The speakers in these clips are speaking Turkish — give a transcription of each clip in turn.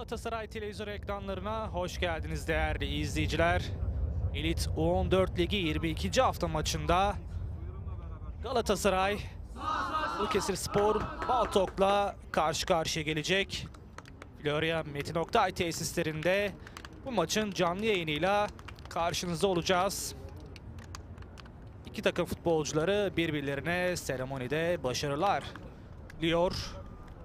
Galatasaray televizyon ekranlarına hoş geldiniz değerli izleyiciler. Elit U14 Ligi 22. hafta maçında Galatasaray Balıkesirspor Baltok'la karşı karşıya gelecek. Florya Metin Oktay tesislerinde bu maçın canlı yayınıyla karşınızda olacağız. İki takım futbolcuları birbirlerine seremonide başarılar diliyor.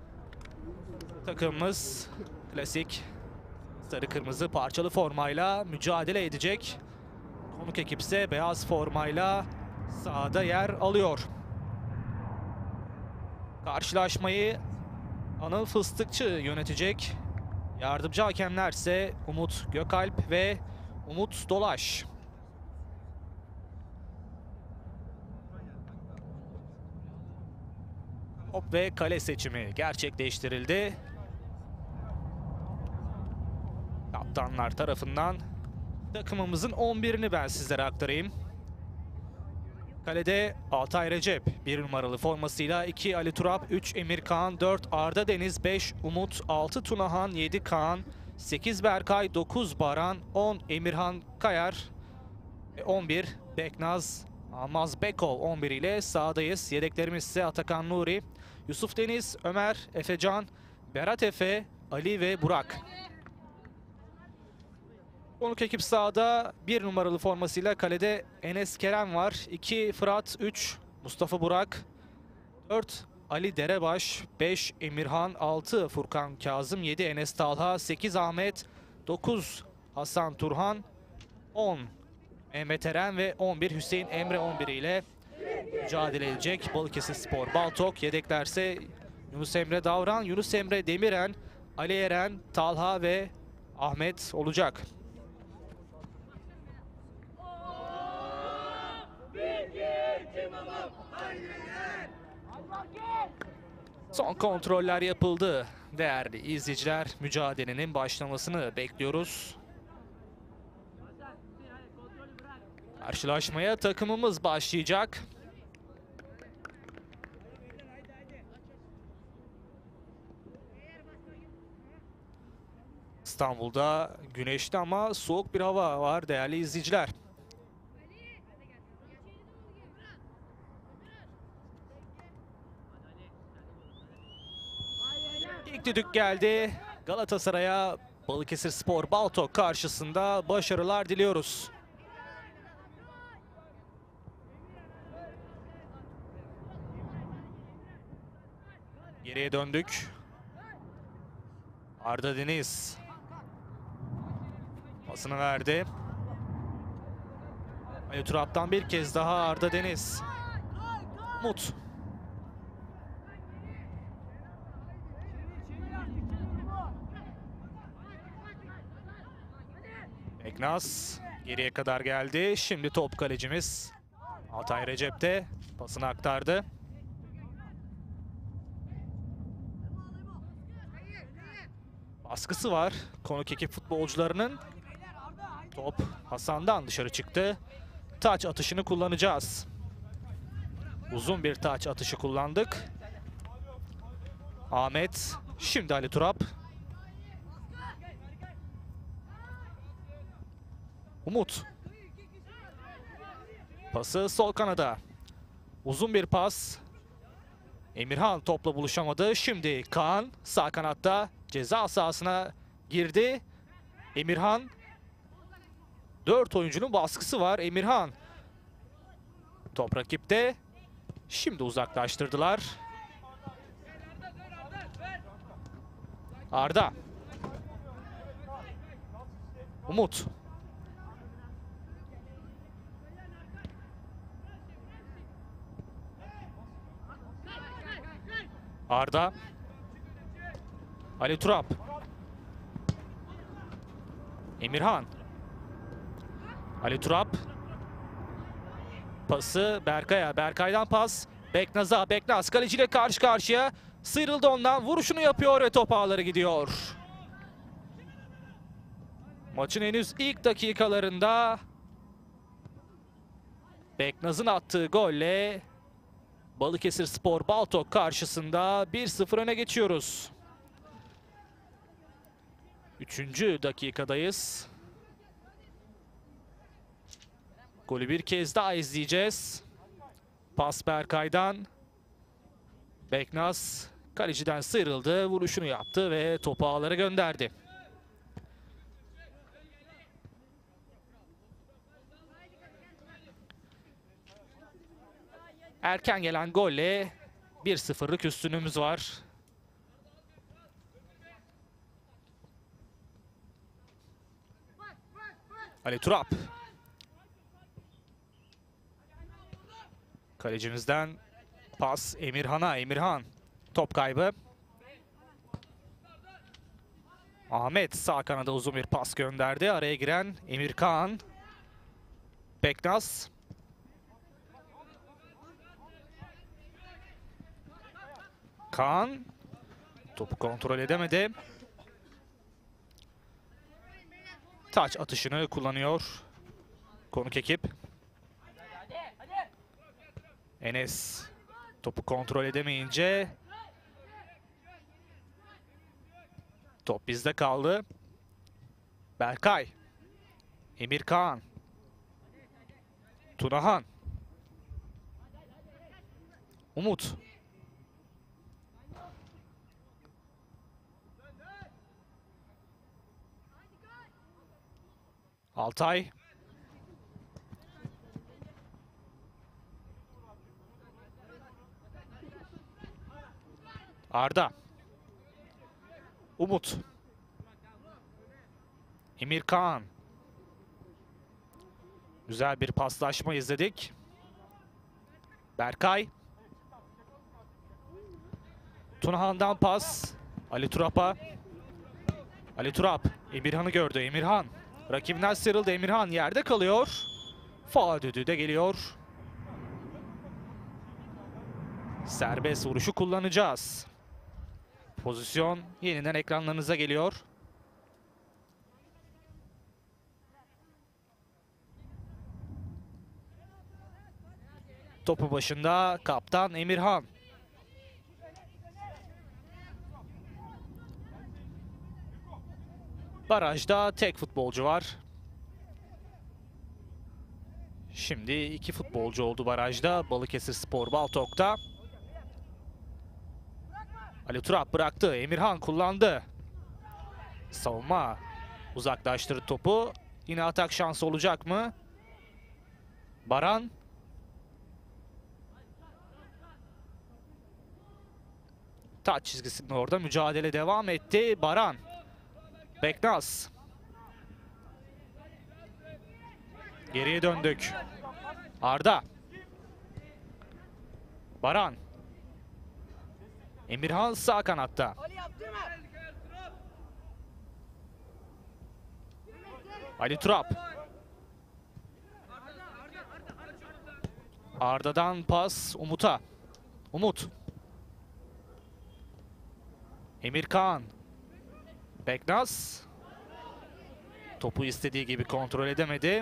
Takımımız klasik sarı kırmızı parçalı formayla mücadele edecek. Konuk ekip ise beyaz formayla sahada yer alıyor. Karşılaşmayı Anıl Fıstıkçı yönetecek. Yardımcı hakemler ise Umut Gökalp ve Umut Dolaş. Top ve kale seçimi gerçekleştirildi. Kaptanlar tarafından takımımızın 11'ini ben sizlere aktarayım. Kalede Altay Recep 1 numaralı formasıyla, 2 Ali Turap, 3 Emir Kaan, 4 Arda Deniz, 5 Umut, 6 Tunahan, 7 Kaan, 8 Berkay, 9 Baran, 10 Emirhan Kayar ve 11 Beknaz Almaz Bekov 11 ile sahadayız. Yedeklerimiz ise Atakan Nuri, Yusuf Deniz, Ömer, Efecan, Berat Efe, Ali ve Burak. Konuk ekip sahada 1 numaralı formasıyla kalede Enes Kerem var. 2 Fırat, 3 Mustafa Burak, 4 Ali Derebaş, 5 Emirhan, 6 Furkan Kazım, 7 Enes Talha, 8 Ahmet, 9 Hasan Turhan, 10 Mehmet Eren ve 11 Hüseyin Emre 11 ile mücadele edecek Balıkesirspor Baltok. Yedeklerse Yunus Emre Davran, Yunus Emre Demiren, Ali Eren, Talha ve Ahmet olacak. Son kontroller yapıldı. Değerli izleyiciler, mücadelenin başlamasını bekliyoruz. Karşılaşmaya takımımız başlayacak. İstanbul'da güneşli ama soğuk bir hava var değerli izleyiciler. İlk düdük geldi. Galatasaray'a Balıkesirspor Baltok karşısında başarılar diliyoruz. Geriye döndük. Arda Deniz pasını verdi. Ali Turap'tan bir kez daha Arda Deniz. Umut. Beknaz geriye kadar geldi. Şimdi top kalecimiz Altay Recep'te pasını aktardı. Baskısı var konuk ekip futbolcularının. Top Hasan'dan dışarı çıktı. Taç atışını kullanacağız. Uzun bir taç atışı kullandık. Ahmet, şimdi Ali Turap. Umut. Pası sol kanada. Uzun bir pas. Emirhan topla buluşamadı. Şimdi Kaan sağ kanatta ceza sahasına girdi. Emirhan. 4 oyuncunun baskısı var. Emirhan. Top rakipte. Şimdi uzaklaştırdılar. Arda. Umut. Arda. Ali Turap. Emirhan. Ali Turap. Pası Berkay'a. Berkay'dan pas. Beknaz'a. Beknaz kaleciyle karşı karşıya. Sıyrıldı ondan. Vuruşunu yapıyor ve top ağları gidiyor. Maçın henüz ilk dakikalarında Beknaz'ın attığı golle Balıkesirspor Baltok karşısında 1-0 öne geçiyoruz. Üçüncü dakikadayız. Golü bir kez daha izleyeceğiz. Pas Berkay'dan. Beknaz kaleciden sıyrıldı, vuruşunu yaptı ve topu ağlara gönderdi. Erken gelen golle 1-0'lık üstünlüğümüz var. Ali Turap. Kalecimizden pas Emirhan'a. Emirhan top kaybı. Ahmet sağ kanada uzun bir pas gönderdi. Araya giren Emirkan. Beknaz. Kaan topu kontrol edemedi. Taç atışını kullanıyor konuk ekip. Enes topu kontrol edemeyince top bizde kaldı. Berkay. Emirkan. Tunahan. Umut. Altay. Arda. Umut. Emirkan. Güzel bir paslaşma izledik. Berkay. Tunahan'dan pas. Ali Turap'a. Ali Turap. Emirhan'ı gördü. Emirhan. Rakibinden sıyrıldı. Emirhan yerde kalıyor. Faul düdüğü de geliyor. Serbest vuruşu kullanacağız. Pozisyon yeniden ekranlarınıza geliyor. Topu başında kaptan Emirhan. Barajda tek futbolcu var. Şimdi iki futbolcu oldu barajda. Balıkesirspor Baltok'ta. Ali Turap bıraktı. Emirhan kullandı. Savunma uzaklaştırdı topu. Yine atak şansı olacak mı? Baran. Taç çizgisinin orada mücadele devam etti. Baran. Beknaz. Geriye döndük. Arda. Baran. Emirhan sağ kanatta. Ali Turap. Arda'dan pas Umut'a. Umut. Emirkan. Beknaz. Topu istediği gibi kontrol edemedi.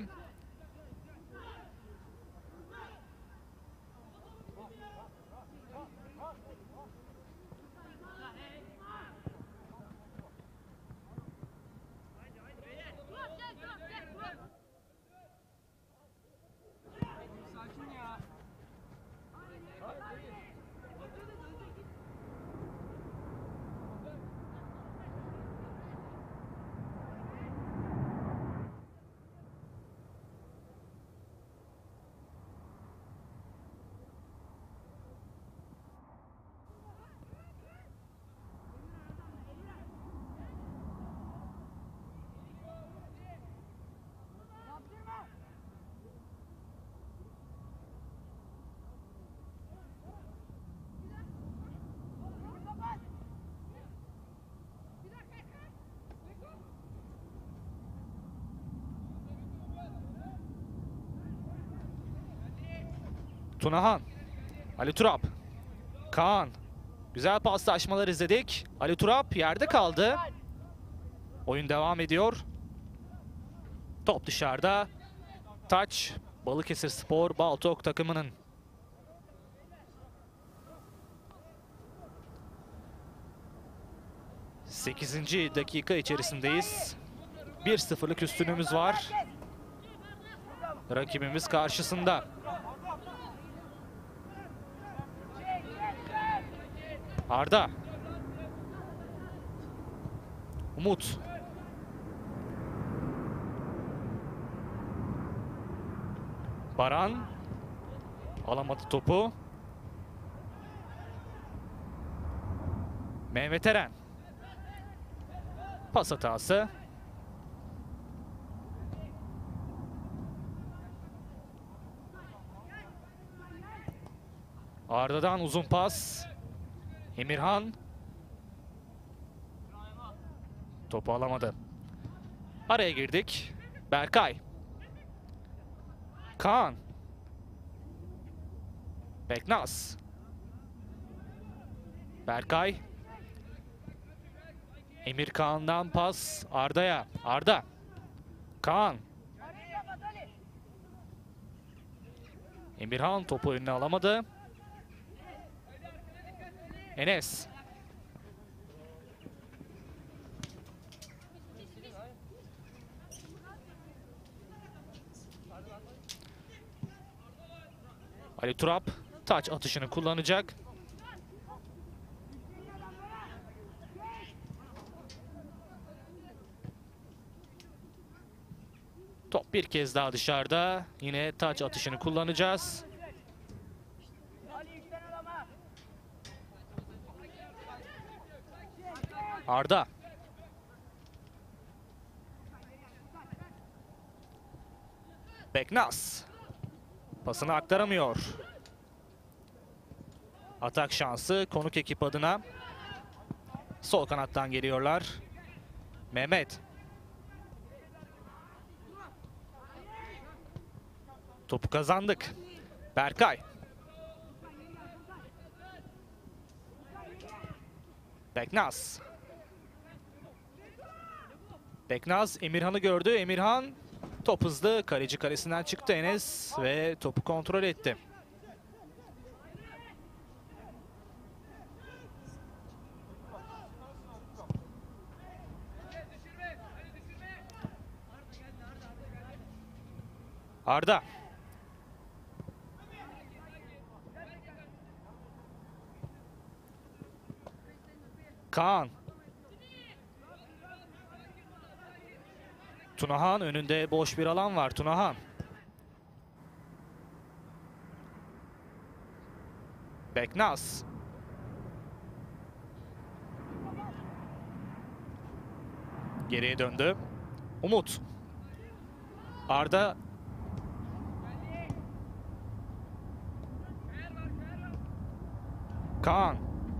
Tunahan. Ali Turap. Kaan. Güzel paslaşmalar izledik. Ali Turap yerde kaldı. Oyun devam ediyor. Top dışarıda. Taç Balıkesirspor Baltok takımının. 8. dakika içerisindeyiz. 1-0'lık üstünlüğümüz var. Rakibimiz karşısında. Arda. Umut. Baran. Alamadı topu. Mehmet Eren. Pas hatası. Arda'dan uzun pas. Emirhan. Topu alamadı. Araya girdik. Berkay. Kaan. Beknaz. Berkay. Emir Kaan'dan pas Arda'ya. Arda. Kaan. Emirhan topu önüne alamadı. Enes. Ali Turap taç atışını kullanacak. Top bir kez daha dışarıda. Yine taç atışını kullanacağız. Arda. Beknaz. Pasını aktaramıyor. Atak şansı konuk ekip adına. Sol kanattan geliyorlar. Mehmet. Topu kazandık. Berkay. Beknaz. Beknaz Emirhan'ı gördü. Emirhan top hızlı. Kaleci kalesinden çıktı Enes ve topu kontrol etti. Arda. Kaan. Tunahan önünde boş bir alan var. Tunahan. Beknaz. Geriye döndü. Umut. Arda. Kaan.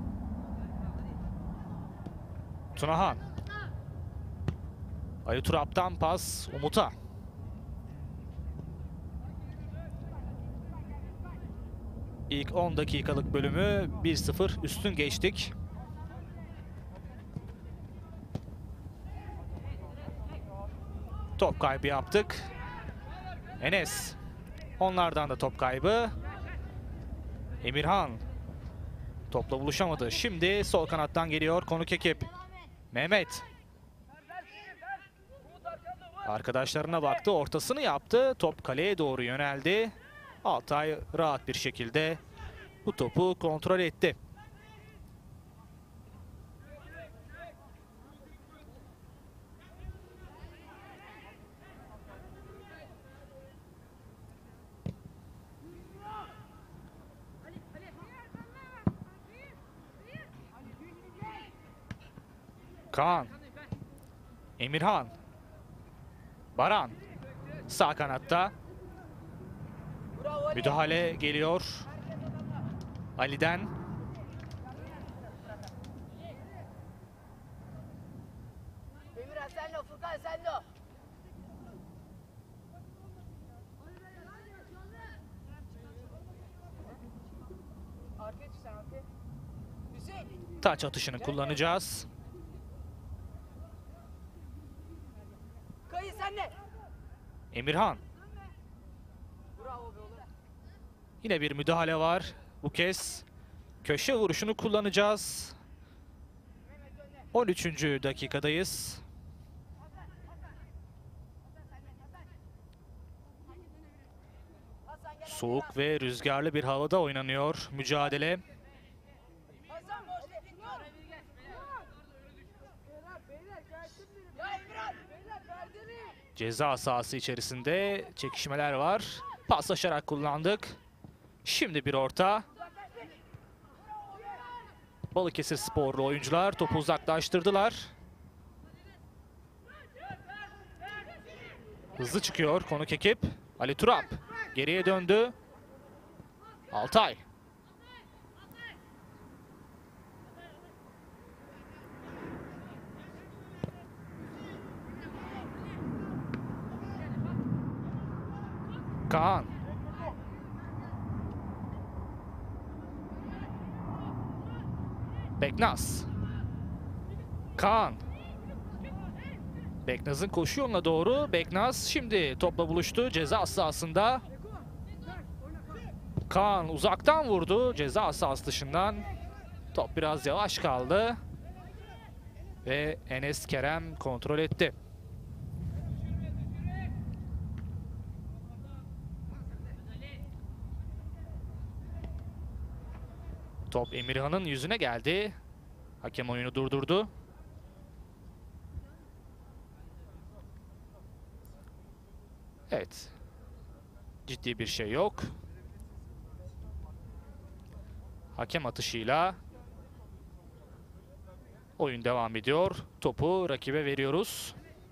Tunahan. Ali Turap'tan pas Umut'a. İlk 10 dakikalık bölümü 1-0 üstün geçtik. Top kaybı yaptık. Enes. Onlardan da top kaybı. Emirhan. Topla buluşamadı. Şimdi sol kanattan geliyor konuk ekip. Mehmet. Arkadaşlarına baktı. Ortasını yaptı. Top kaleye doğru yöneldi. Altay rahat bir şekilde bu topu kontrol etti. Kaan. Emirhan. Baran. Sağ kanatta. Müdahale geliyor. Ali'den. Emirhan sen de, Furkan sen de. Arkaya çık sen, arkaya. Hüseyin. Taç atışını kullanacağız. Kayı sen de. Emirhan. Bravo be oğlum. Yine bir müdahale var. Bu kez köşe vuruşunu kullanacağız. 13. dakikadayız. Soğuk ve rüzgarlı bir havada oynanıyor mücadele. Hasan boş ver. Ya Emirhan. Beyler perdeli. Ceza sahası içerisinde çekişmeler var. Paslaşarak kullandık. Şimdi bir orta. Balıkesir sporlu oyuncular topu uzaklaştırdılar. Hızlı çıkıyor konuk ekip. Ali Turap geriye döndü. Altay. Kaan. Beknaz. Kaan. Beknaz'ın koşu yoluna doğru. Beknaz şimdi topla buluştu. Ceza sahasında. Kaan uzaktan vurdu. Ceza sahası dışından. Top biraz yavaş kaldı. Ve Enes Kerem kontrol etti. Top Emirhan'ın yüzüne geldi. Hakem oyunu durdurdu. Evet. Ciddi bir şey yok. Hakem atışıyla oyun devam ediyor. Topu rakibe veriyoruz.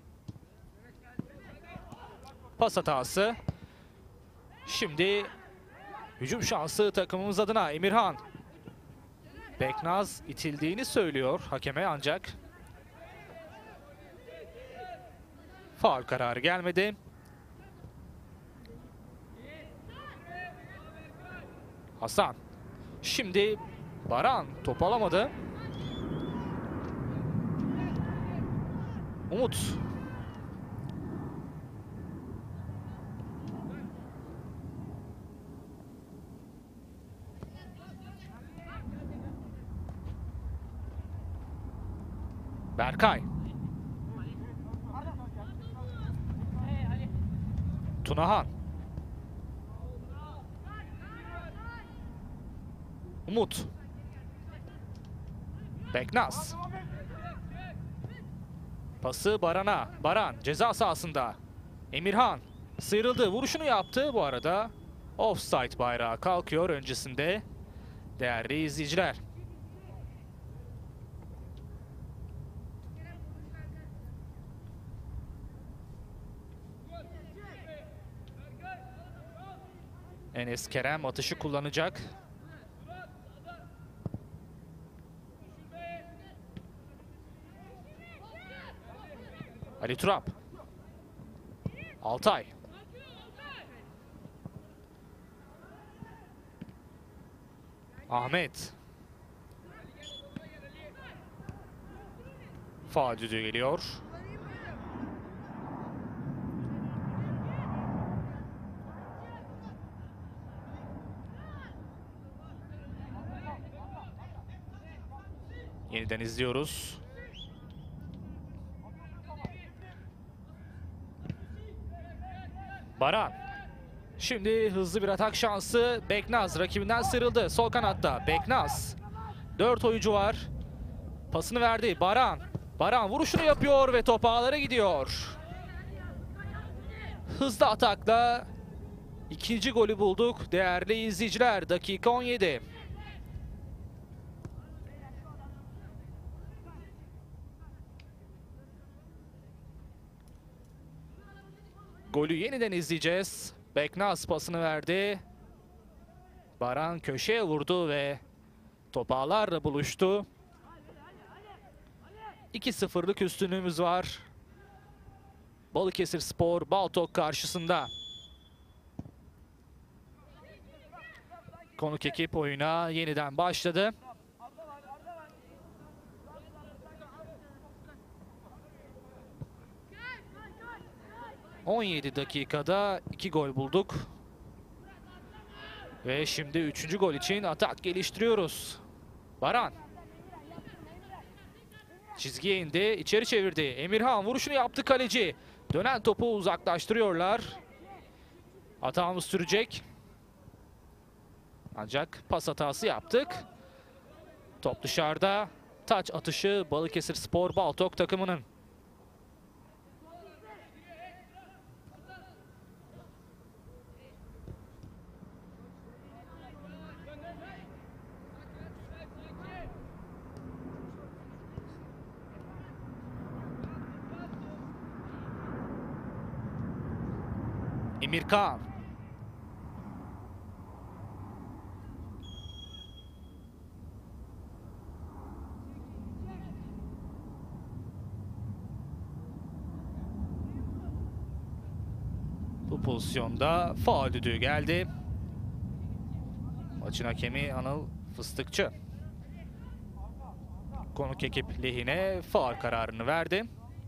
Pas hatası. Şimdi hücum şansı takımımız adına Emirhan. Beknaz itildiğini söylüyor hakeme ancak faul kararı gelmedi. Hasan. Şimdi Baran topu alamadı. Umut. Berkay. Tunahan. Umut. Beknaz. Pası Baran'a. Baran ceza sahasında. Emirhan sıyrıldı. Vuruşunu yaptı. Bu arada offside bayrağı kalkıyor öncesinde. Değerli izleyiciler. Enes Kerem atışı kullanacak. Ali Turap. Altay. Ahmet. Faul düdüğü geliyor. Yeniden izliyoruz. Baran. Şimdi hızlı bir atak şansı. Beknaz rakibinden sıyrıldı. Sol kanatta Beknaz. 4 oyuncu var. Pasını verdi Baran. Baran vuruşunu yapıyor ve top ağlara gidiyor. Hızlı atakla ikinci golü bulduk değerli izleyiciler. Dakika 17. Golü yeniden izleyeceğiz. Beknaz pasını verdi. Baran köşeye vurdu ve top ağlarla buluştu. 2-0'lık üstünlüğümüz var. Balıkesir Spor Baltok karşısında. Konuk ekip oyuna yeniden başladı. ...17 dakikada 2 gol bulduk. Ve şimdi 3. gol için atak geliştiriyoruz. Baran. Çizgiye indi, içeri çevirdi. Emirhan vuruşunu yaptı kaleci. Dönen topu uzaklaştırıyorlar. Hatamız sürecek. Ancak pas hatası yaptık. Top dışarıda. Taç atışı Balıkesirspor Baltok takımının. Emirkan. Bu pozisyonda faul düdüğü geldi. Maçın hakemi Anıl Fıstıkçı. Konuk ekip lehine faul kararını verdi.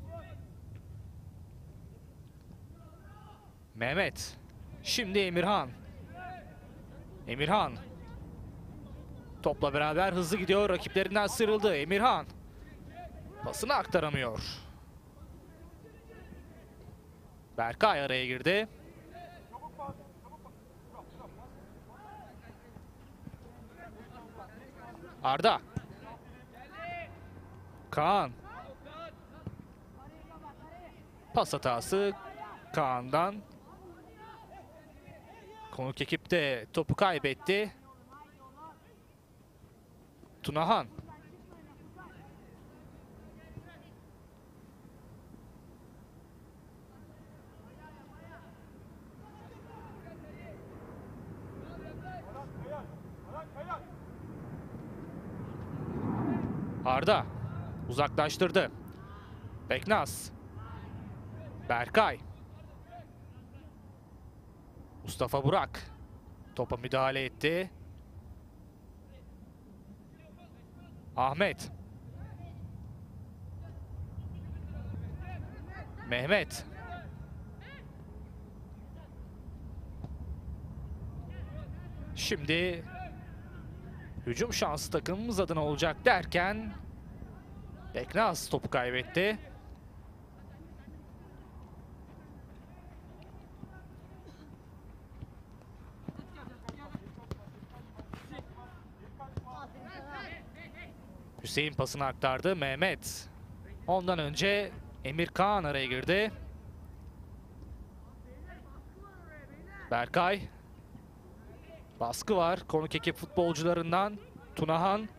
Mehmet. Şimdi Emirhan. Emirhan. Topla beraber hızlı gidiyor. Rakiplerinden sıyrıldı. Emirhan. Pasını aktaramıyor. Berkay araya girdi. Arda. Kaan. Pas hatası Kaan'dan. Konuk ekip de topu kaybetti. Tunahan. Arda uzaklaştırdı. Beknaz. Berkay. Mustafa Burak. Topa müdahale etti. Ahmet. Mehmet. Şimdi hücum şansı takımımız adına olacak derken Beknaz topu kaybetti. Hüseyin pasını aktardı. Mehmet. Ondan önce Emirkan araya girdi. Berkay. Baskı var konuk ekip futbolcularından. Tunahan.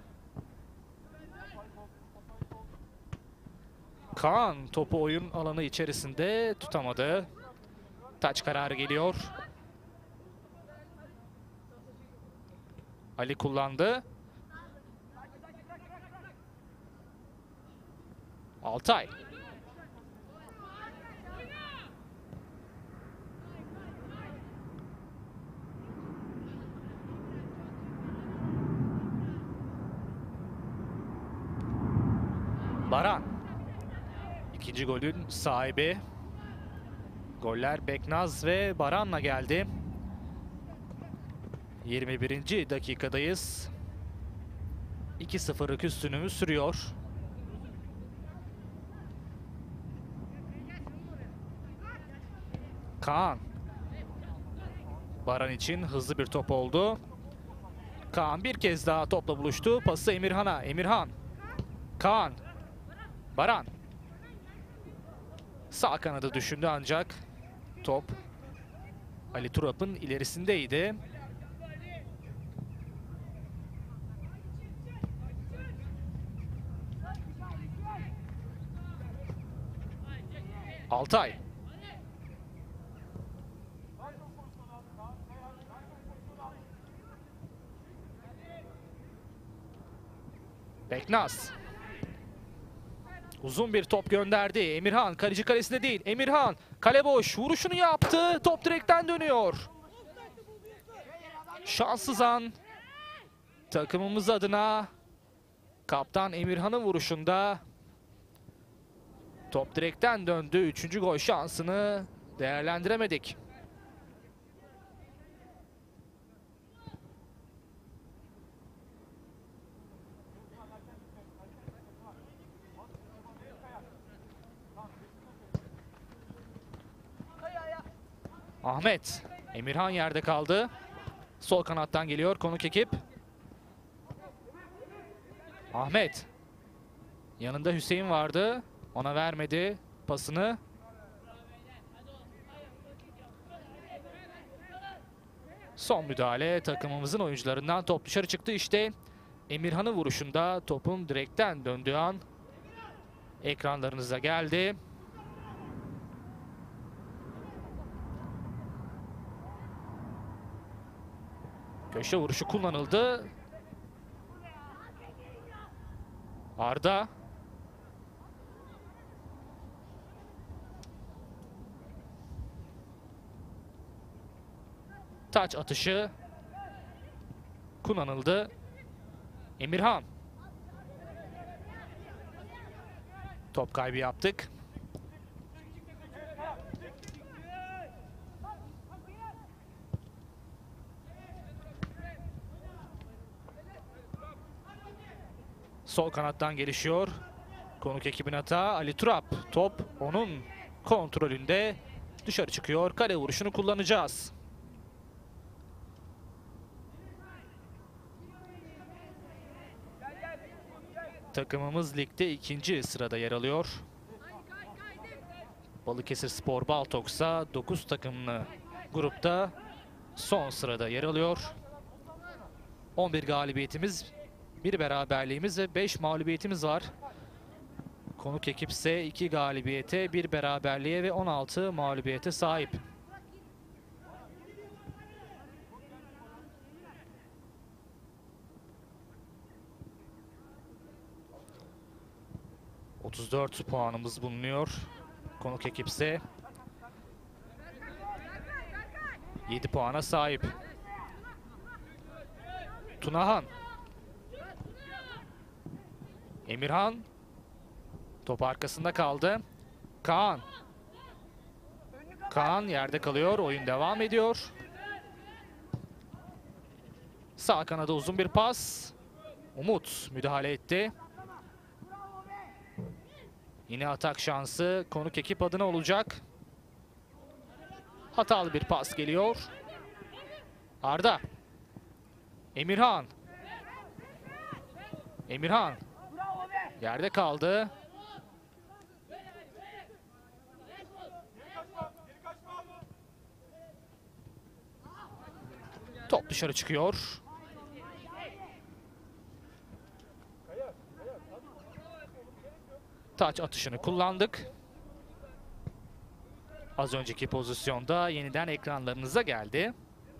Kaan topu oyun alanı içerisinde tutamadı. Taç kararı geliyor. Ali kullandı. Altay. Baran. İkinci golün sahibi. Goller Beknaz ve Baran'la geldi. 21. dakikadayız. 2-0'lık üstünlüğümüz sürüyor. Kaan. Baran için hızlı bir top oldu. Kaan bir kez daha topla buluştu. Pası Emirhan'a. Emirhan. Kaan. Baran. Sağ kanadı düşündü ancak top Ali Turap'ın ilerisindeydi. Altay. Beknaz. Uzun bir top gönderdi. Emirhan kaleci kalesinde değil. Emirhan kale boş. Vuruşunu yaptı. Top direkten dönüyor. Şanssız an. Takımımız adına kaptan Emirhan'ın vuruşunda top direkten döndü. Üçüncü gol şansını değerlendiremedik. Ahmet. Emirhan yerde kaldı. Sol kanattan geliyor konuk ekip. Ahmet. Yanında Hüseyin vardı. Ona vermedi pasını. Son müdahale takımımızın oyuncularından, top dışarı çıktı. İşte Emirhan'ın vuruşunda topun direkten döndüğü an ekranlarınıza geldi. Köşe vuruşu kullanıldı. Arda. Taç atışı kullanıldı. Emirhan. Top kaybı yaptık. Sol kanattan gelişiyor. Konuk ekibin hata. Ali Turap. Top onun kontrolünde dışarı çıkıyor. Kale vuruşunu kullanacağız. Takımımız ligde 2. sırada yer alıyor. Balıkesirspor Baltoks'a 9 takımlı grupta son sırada yer alıyor. 11 galibiyetimiz, 1 beraberliğimiz ve 5 mağlubiyetimiz var. Konuk ekip ise 2 galibiyete, 1 beraberliğe ve 16 mağlubiyete sahip. ...34 puanımız bulunuyor. Konuk ekip ise 7 puana sahip. Tunahan. Emirhan. Top arkasında kaldı. Kaan. Kaan yerde kalıyor. Oyun devam ediyor. Sağ kanada uzun bir pas. Umut müdahale etti. Yine atak şansı konuk ekip adına olacak. Hatalı bir pas geliyor. Arda. Emirhan. Emirhan. Yerde kaldı. Top dışarı çıkıyor. Taç atışını kullandık. Az önceki pozisyonda yeniden ekranlarınıza geldi.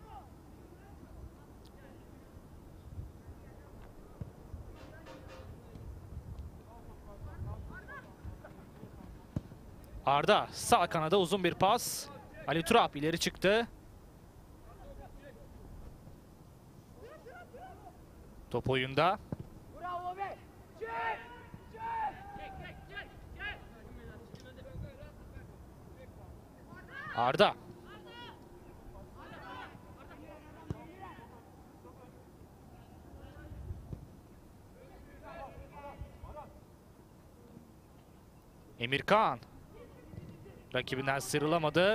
Arda sağ kanada uzun bir pas. Ali Turap ileri çıktı. Top oyunda. Arda. Emirkan. Rakibinden sıyrılamadı.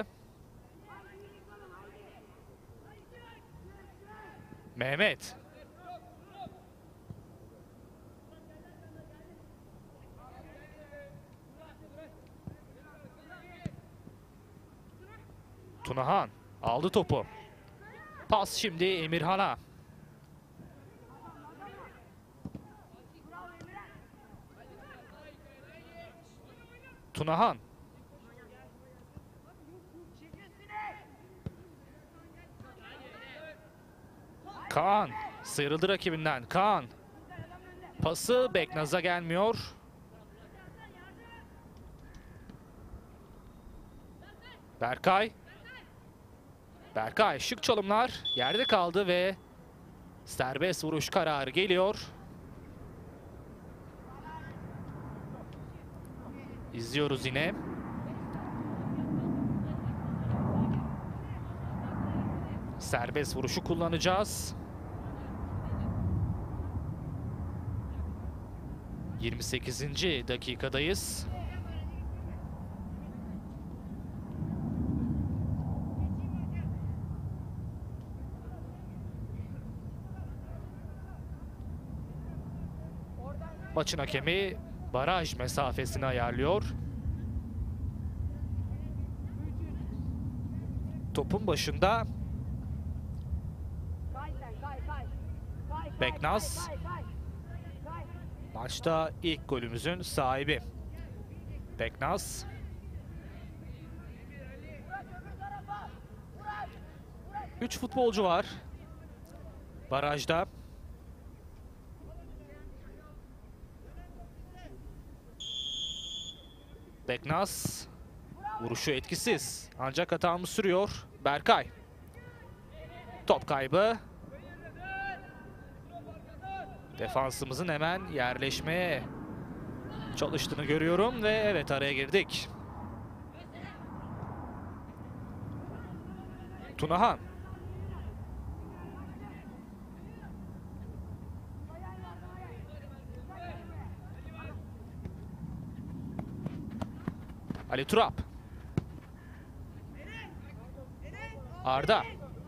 Mehmet. Tunahan aldı topu. Pas şimdi Emirhan'a. Tunahan. Kaan sıyrıldı rakibinden. Kaan. Pası Beknaz'a gelmiyor. Berkay. Berkay şık çalımlar yerde kaldı ve serbest vuruş kararı geliyor. İzliyoruz yine. Serbest vuruşu kullanacağız. 28. dakikadayız. Maçın hakemi baraj mesafesini ayarlıyor. Topun başında Beknaz. Maçta ilk golümüzün sahibi. Beknaz. Üç futbolcu var barajda. Beknaz. Vuruşu etkisiz. Ancak hatamız sürüyor. Berkay. Top kaybı. Defansımızın hemen yerleşmeye çalıştığını görüyorum ve evet, araya girdik. Tunahan. Ali Turap. Arda.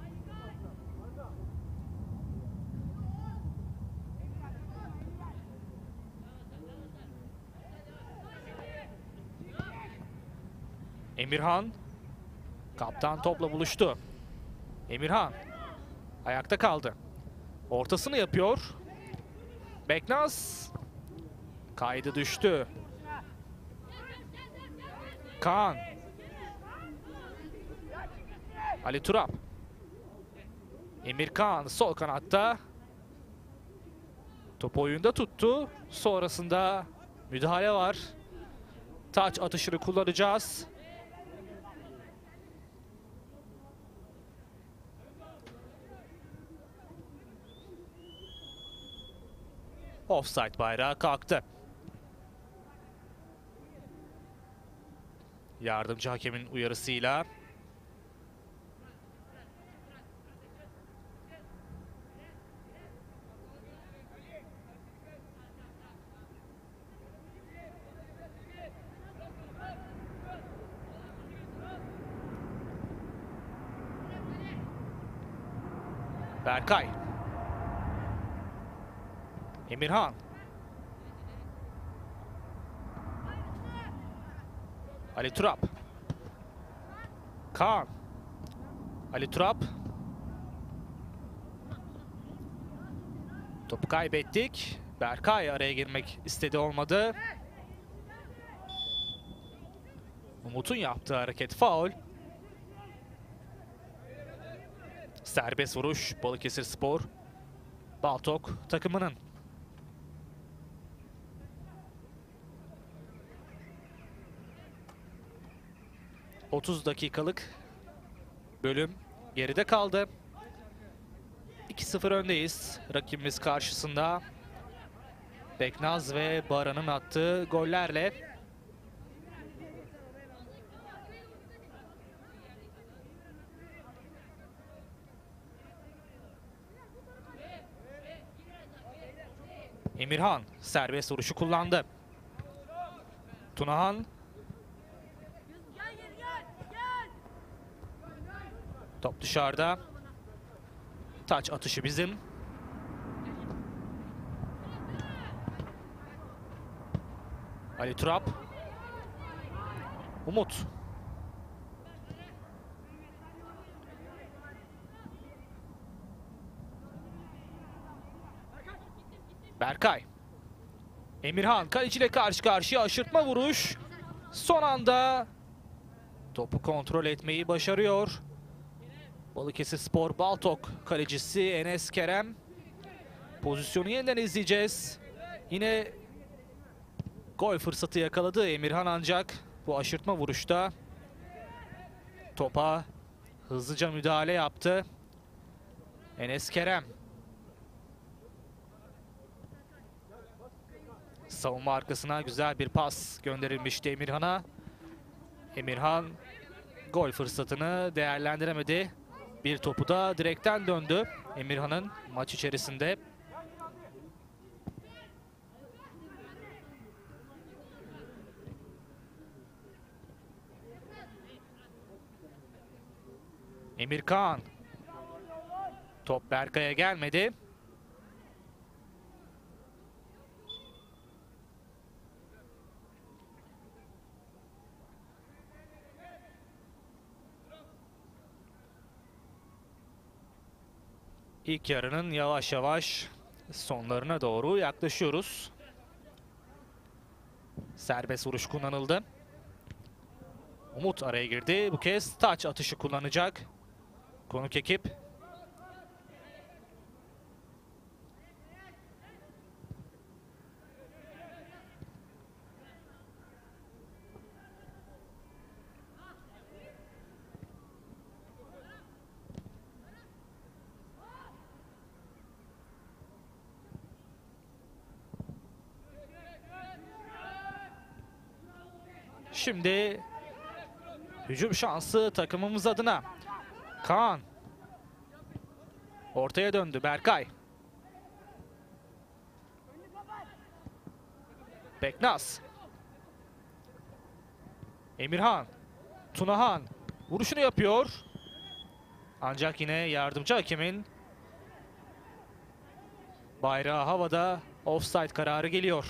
Emirhan. Kaptan topla buluştu. Emirhan. Ayakta kaldı. Ortasını yapıyor. Beknaz. Kaydı düştü. Kaan. Ali Turap. Emirkan sol kanatta. Topu oyunda tuttu. Sonrasında müdahale var. Taç atışını kullanacağız. Offside bayrağı kalktı. Yardımcı hakemin uyarısıyla Berkay. Emirhan. Ali Turap. Kaan. Ali Turap. Topu kaybettik. Berkay araya girmek istedi, olmadı. Umut'un yaptığı hareket faul. Serbest vuruş Balıkesirspor Baltok takımının. ...30 dakikalık bölüm geride kaldı. 2-0 öndeyiz rakibimiz karşısında. Beknaz ve Baran'ın attığı gollerle. Emirhan serbest vuruşu kullandı. Tunahan. Top dışarıda. Taç atışı bizim. Ali Turap. Umut. Berkay. Emirhan kaleciyle karşı karşıya, aşırtma vuruş. Son anda topu kontrol etmeyi başarıyor. Balıkesirspor Baltok kalecisi Enes Kerem. Pozisyonu yeniden izleyeceğiz. Yine gol fırsatı yakaladı Emirhan, ancak bu aşırtma vuruşta topa hızlıca müdahale yaptı Enes Kerem. Savunma arkasına güzel bir pas gönderilmişti Emirhan'a. Emirhan gol fırsatını değerlendiremedi. Bir topu da direkten döndü Emirhan'ın maç içerisinde. Emirkan. Top Berkay'a gelmedi. İlk yarının yavaş yavaş sonlarına doğru yaklaşıyoruz. Serbest vuruş kullanıldı. Umut araya girdi. Bu kez taç atışı kullanacak konuk ekip. Şimdi hücum şansı takımımız adına. Kaan. Ortaya döndü Berkay. Beknaz. Emirhan. Tunahan. Vuruşunu yapıyor. Ancak yine yardımcı hakemin bayrağı havada, offside kararı geliyor.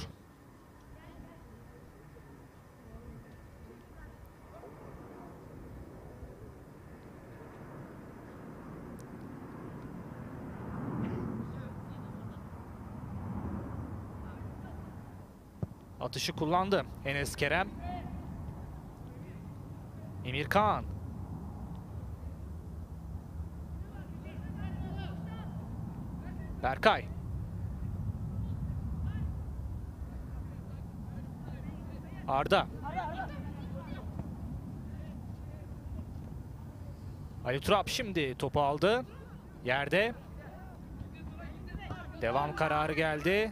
Atışı kullandı Enes Kerem. Emirkan. Berkay. Arda. Ali Turap şimdi topu aldı. Yerde. Devam kararı geldi.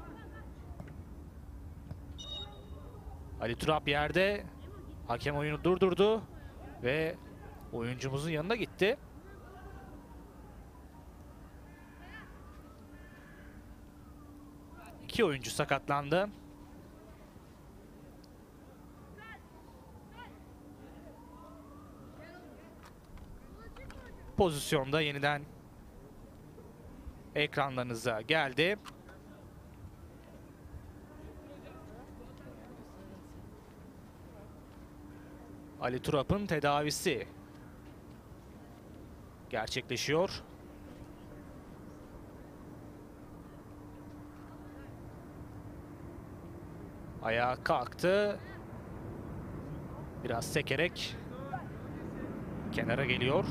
Ali Turap yerde. Hakem oyunu durdurdu ve oyuncumuzun yanına gitti. İki oyuncu sakatlandı. Pozisyonda yeniden ekranlarınıza geldi. Ali Turap'ın tedavisi gerçekleşiyor. Ayağa kalktı. Biraz sekerek kenara geliyor.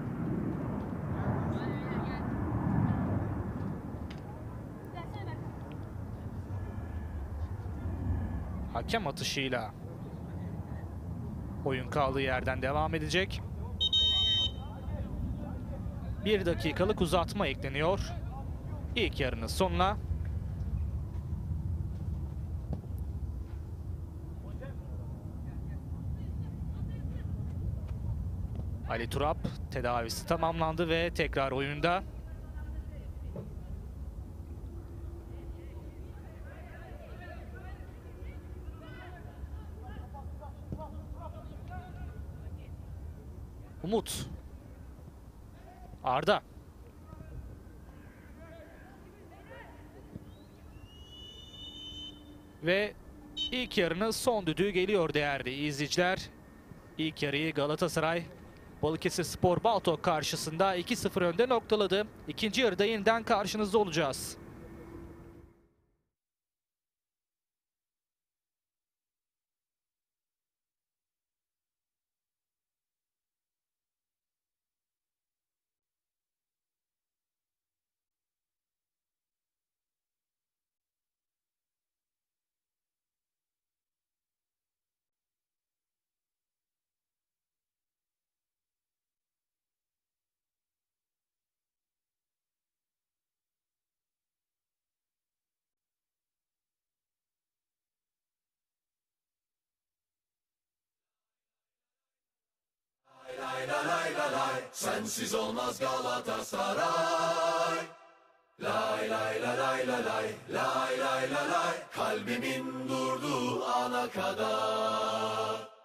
Hakem atışıyla oyun kaldığı yerden devam edecek. 1 dakikalık uzatma ekleniyor İlk yarının sonuna. Ali Turap tedavisi tamamlandı ve tekrar oyunda. Umut. Arda. Ve ilk yarının son düdüğü geliyor değerli izleyiciler. İlk yarıyı Galatasaray Balıkesirspor Baltok karşısında 2-0 önde noktaladı. İkinci yarıda yeniden karşınızda olacağız. Sensiz olmaz Galatasaray. Lay lay lay lay lay lay lay lay lay lay. Kalbimin durduğu ana kadar.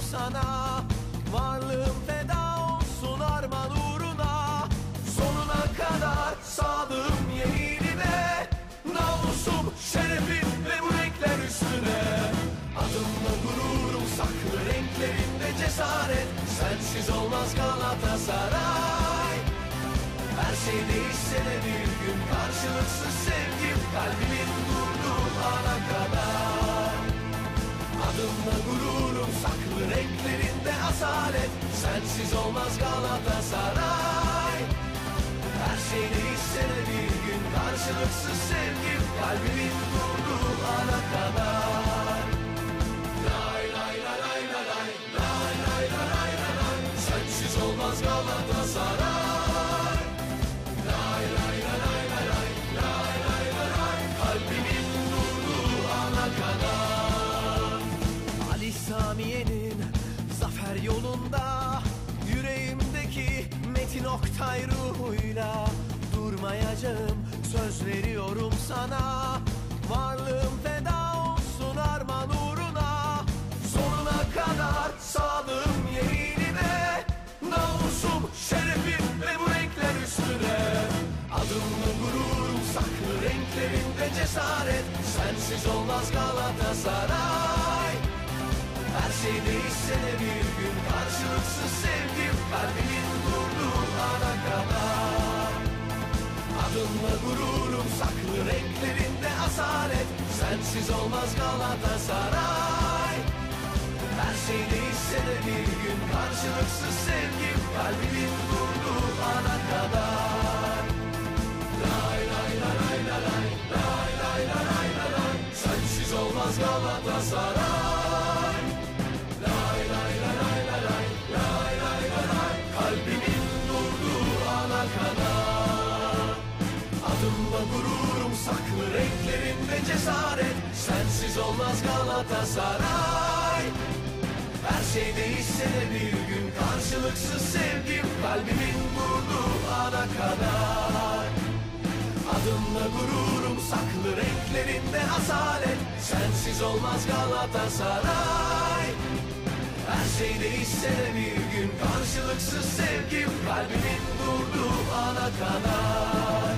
sana. Varlığım feda olsun arman uğruna. Sonuna kadar sadığım yeminime. Namusum, şerefim ve bu renkler üstüne. Adımla gururum saklı renklerinde cesaret. Sensiz olmaz Galatasaray. Her şey değişse de bir gün karşılıksız sevgim. Kalbimin durduğu ana kadar. Adımla gururum saklı renklerinde asalet. Sensiz olmaz Galatasaray. Her şey değişse de bir gün karşılıksız sevgim. Kalbimin durduğu ana kadar. Lay lay lay lay lay lay lay lay lay lay. Sensiz olmaz Galatasaray. Lay lay lay lay lay lay lay lay lay. Kalbimin durduğu ana kadar. Ali Samiye'nin zafer yolunda. Yüreğimdeki Metin Oktay ruhuyla durmayacağım, söz veriyorum sana. Varlığım feda olsun arman uğruna. Sonuna kadar sadığım yeminime. Namusum, şerefim ve bu renkler üstüne. Adımla gururum saklı renklerinde cesaret. Sensiz olmaz Galatasaray. Her şey değişse de bir gün karşılıksız sevgim. Kalbimin durduğu ana kadar. Adımla gururum saklı renklerinde asalet. Sensiz olmaz Galatasaray. Her şey değişse de bir gün karşılıksız sevgim. Kalbimin durduğu ana kadar. Lay lay lay lay lay lay lay lay lay lay. Sensiz olmaz Galatasaray. Lay lay lay lay lay lay lay lay lay. Kalbimin durduğu ana kadar. Adımla gururum saklı renklerinde cesaret. Sensiz olmaz Galatasaray. Her şey değişse de bir gün karşılıksız sevgim. Kalbimin durduğu ana kadar. Adımla gururum saklı renklerinde asalet. Sensiz olmaz Galatasaray. Her şey değişse de bir gün karşılıksız sevgim. Kalbimin durduğu ana kadar.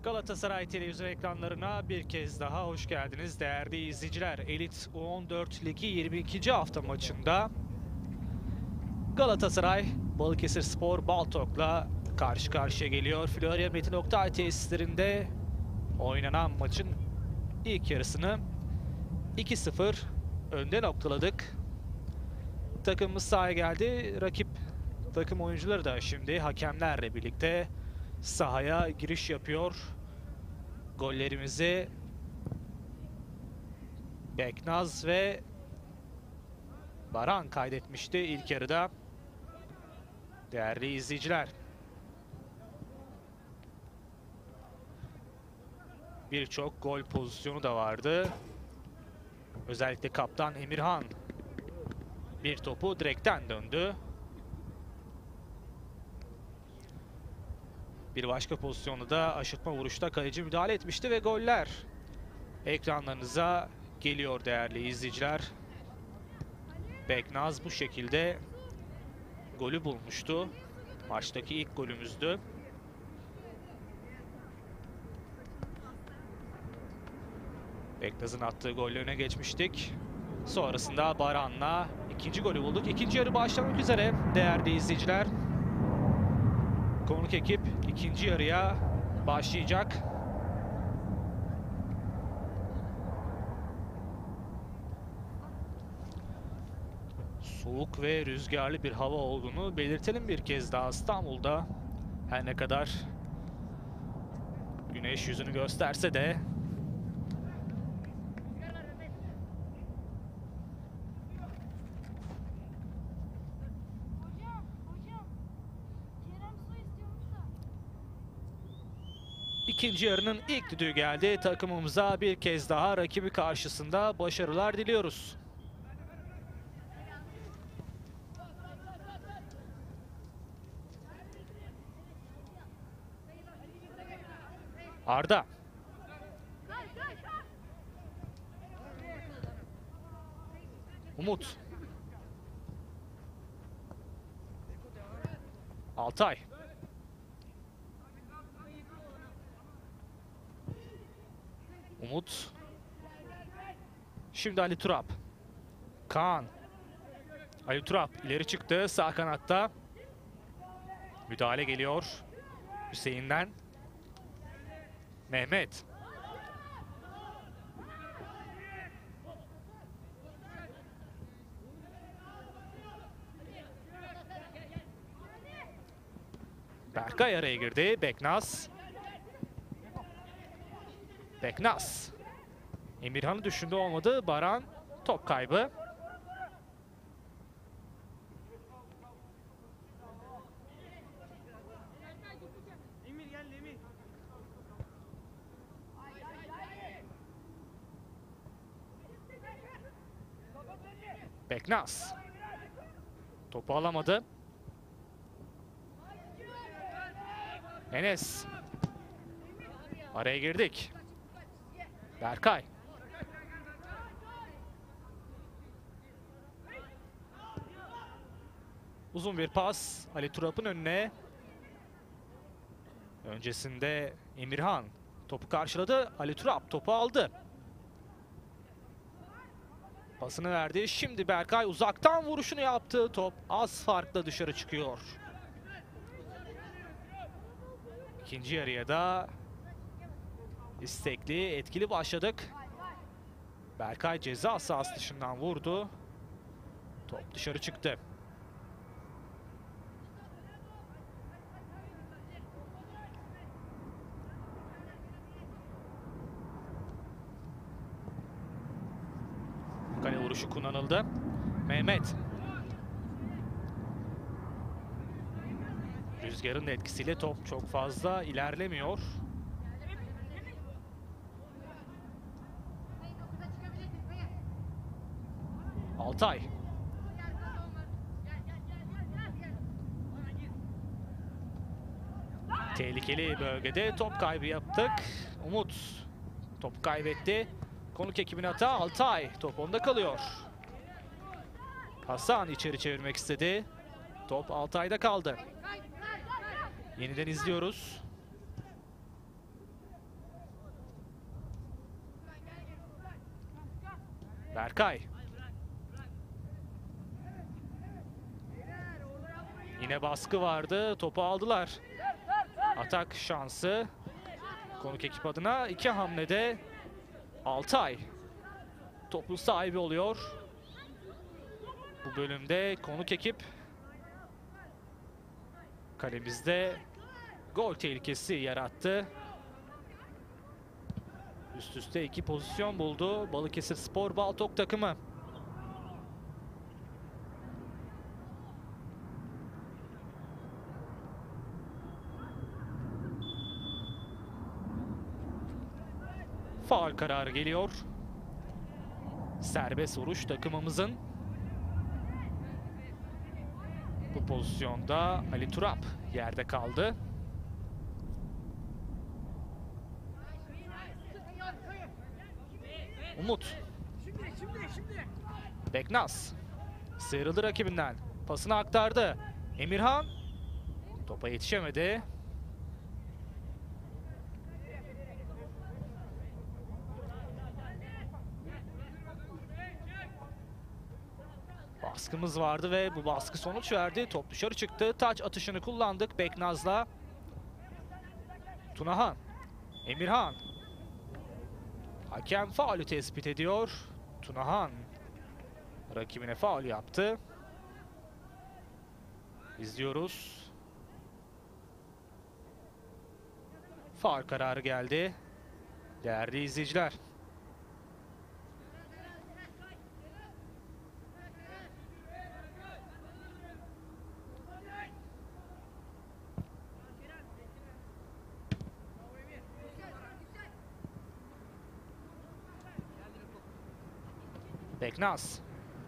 Galatasaray televizyon ekranlarına bir kez daha hoş geldiniz değerli izleyiciler. Elit U14 Ligi 22. hafta maçında Galatasaray Balıkesirspor Baltok'la karşı karşıya geliyor. Florya Metin Oktay tesislerinde oynanan maçın ilk yarısını 2-0 önde noktaladık. Takımımız sahaya geldi. Rakip takım oyuncuları da şimdi hakemlerle birlikte sahaya giriş yapıyor. Gollerimizi Beknaz ve Baran kaydetmişti ilk yarıda. Değerli izleyiciler, birçok gol pozisyonu da vardı. Özellikle kaptan Emirhan bir topu direkten döndü. Bir başka pozisyonda da aşırtma vuruşta kaleci müdahale etmişti ve goller ekranlarınıza geliyor değerli izleyiciler. Beknaz bu şekilde golü bulmuştu. Maçtaki ilk golümüzdü. Beknaz'ın attığı golle öne geçmiştik. Sonrasında Baran'la ikinci golü bulduk. İkinci yarı başlamak üzere değerli izleyiciler. Konuk ekip ikinci yarıya başlayacak. Soğuk ve rüzgarlı bir hava olduğunu belirtelim bir kez daha İstanbul'da. Her ne kadar güneş yüzünü gösterse de İkinci yarının ilk düdüğü geldi. Takımımıza bir kez daha rakibi karşısında başarılar diliyoruz. Arda. Umut. Altay. Umut. Şimdi Ali Turap. Kaan. Ali Turap ileri çıktı sağ kanatta. Müdahale geliyor Hüseyin'den. Mehmet. Berkay araya girdi. Beknaz. Beknaz. Emirhan'ı düşündü, olmadı. Baran top kaybı. Beknaz. Topu alamadı. Enes. Araya girdik. Berkay. Uzun bir pas Ali Turap'ın önüne. Öncesinde Emirhan topu karşıladı. Ali Turap topu aldı. Pasını verdi. Şimdi Berkay uzaktan vuruşunu yaptı. Top az farkla dışarı çıkıyor. İkinci yarıya da istekli, etkili başladık. Berkay ceza sahası dışından vurdu. Top dışarı çıktı. Kale vuruşu kullanıldı. Mehmet. Rüzgarın etkisiyle top çok fazla ilerlemiyor. Altay. Tehlikeli bölgede top kaybı yaptık. Umut top kaybetti. Konuk ekibin hata. Altay top onda kalıyor. Hasan içeri çevirmek istedi. Top Altay'da kaldı. Yeniden izliyoruz. Berkay. Yine baskı vardı. Topu aldılar. Atak şansı. Konuk ekip adına 2 hamlede Altay topun sahibi oluyor. Bu bölümde konuk ekip kalemizde gol tehlikesi yarattı. Üst üste 2 pozisyon buldu Balıkesirspor Baltok takımı. Faul kararı geliyor. Serbest vuruş takımımızın. Bu pozisyonda Ali Turap yerde kaldı. Umut. Beknaz. Sıyrıldı rakibinden. Pasını aktardı. Emirhan. Topa yetişemedi. Baskımız vardı ve bu baskı sonuç verdi. Top dışarı çıktı. Taç atışını kullandık Beknaz'la. Tunahan. Emirhan. Hakem faulü tespit ediyor. Tunahan rakibine faul yaptı. İzliyoruz. Faul kararı geldi. Değerli izleyiciler. Beknaz.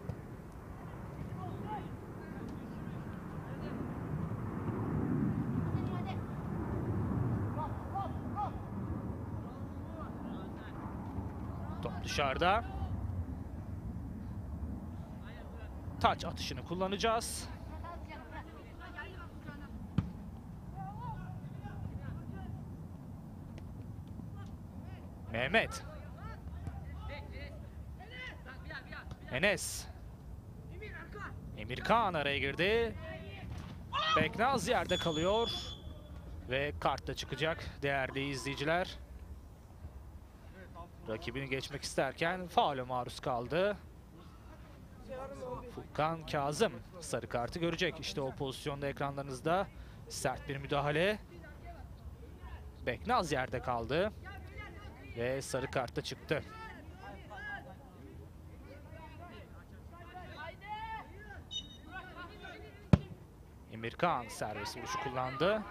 Top dışarıda. Taç atışını kullanacağız. Mehmet. Enes. Emirkan araya girdi. Beknaz yerde kalıyor. Ve kart da çıkacak değerli izleyiciler. Rakibini geçmek isterken faule maruz kaldı. Furkan Kazım sarı kartı görecek. İşte o pozisyonda ekranlarınızda sert bir müdahale. Beknaz yerde kaldı. Ve sarı kart da çıktı. Emirkan serbest vuruşu kullandı.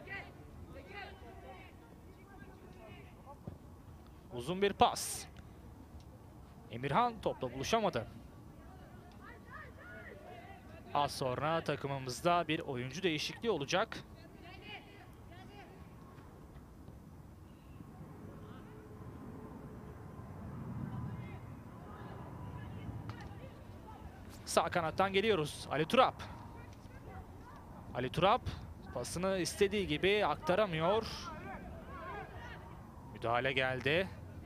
Uzun bir pas. Emirhan topla buluşamadı. Az sonra takımımızda bir oyuncu değişikliği olacak. Sağ kanattan geliyoruz. Ali Turap. Ali Turap pasını istediği gibi aktaramıyor. Müdahale geldi.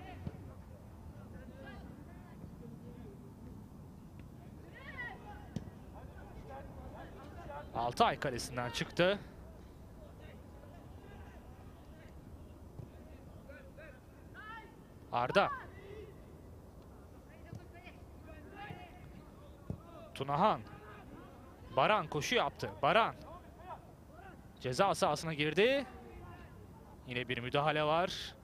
Altay kalesinden çıktı. Arda. Tunahan. Baran koşu yaptı. Baran. Ceza sahasına girdi. Yine bir müdahale var.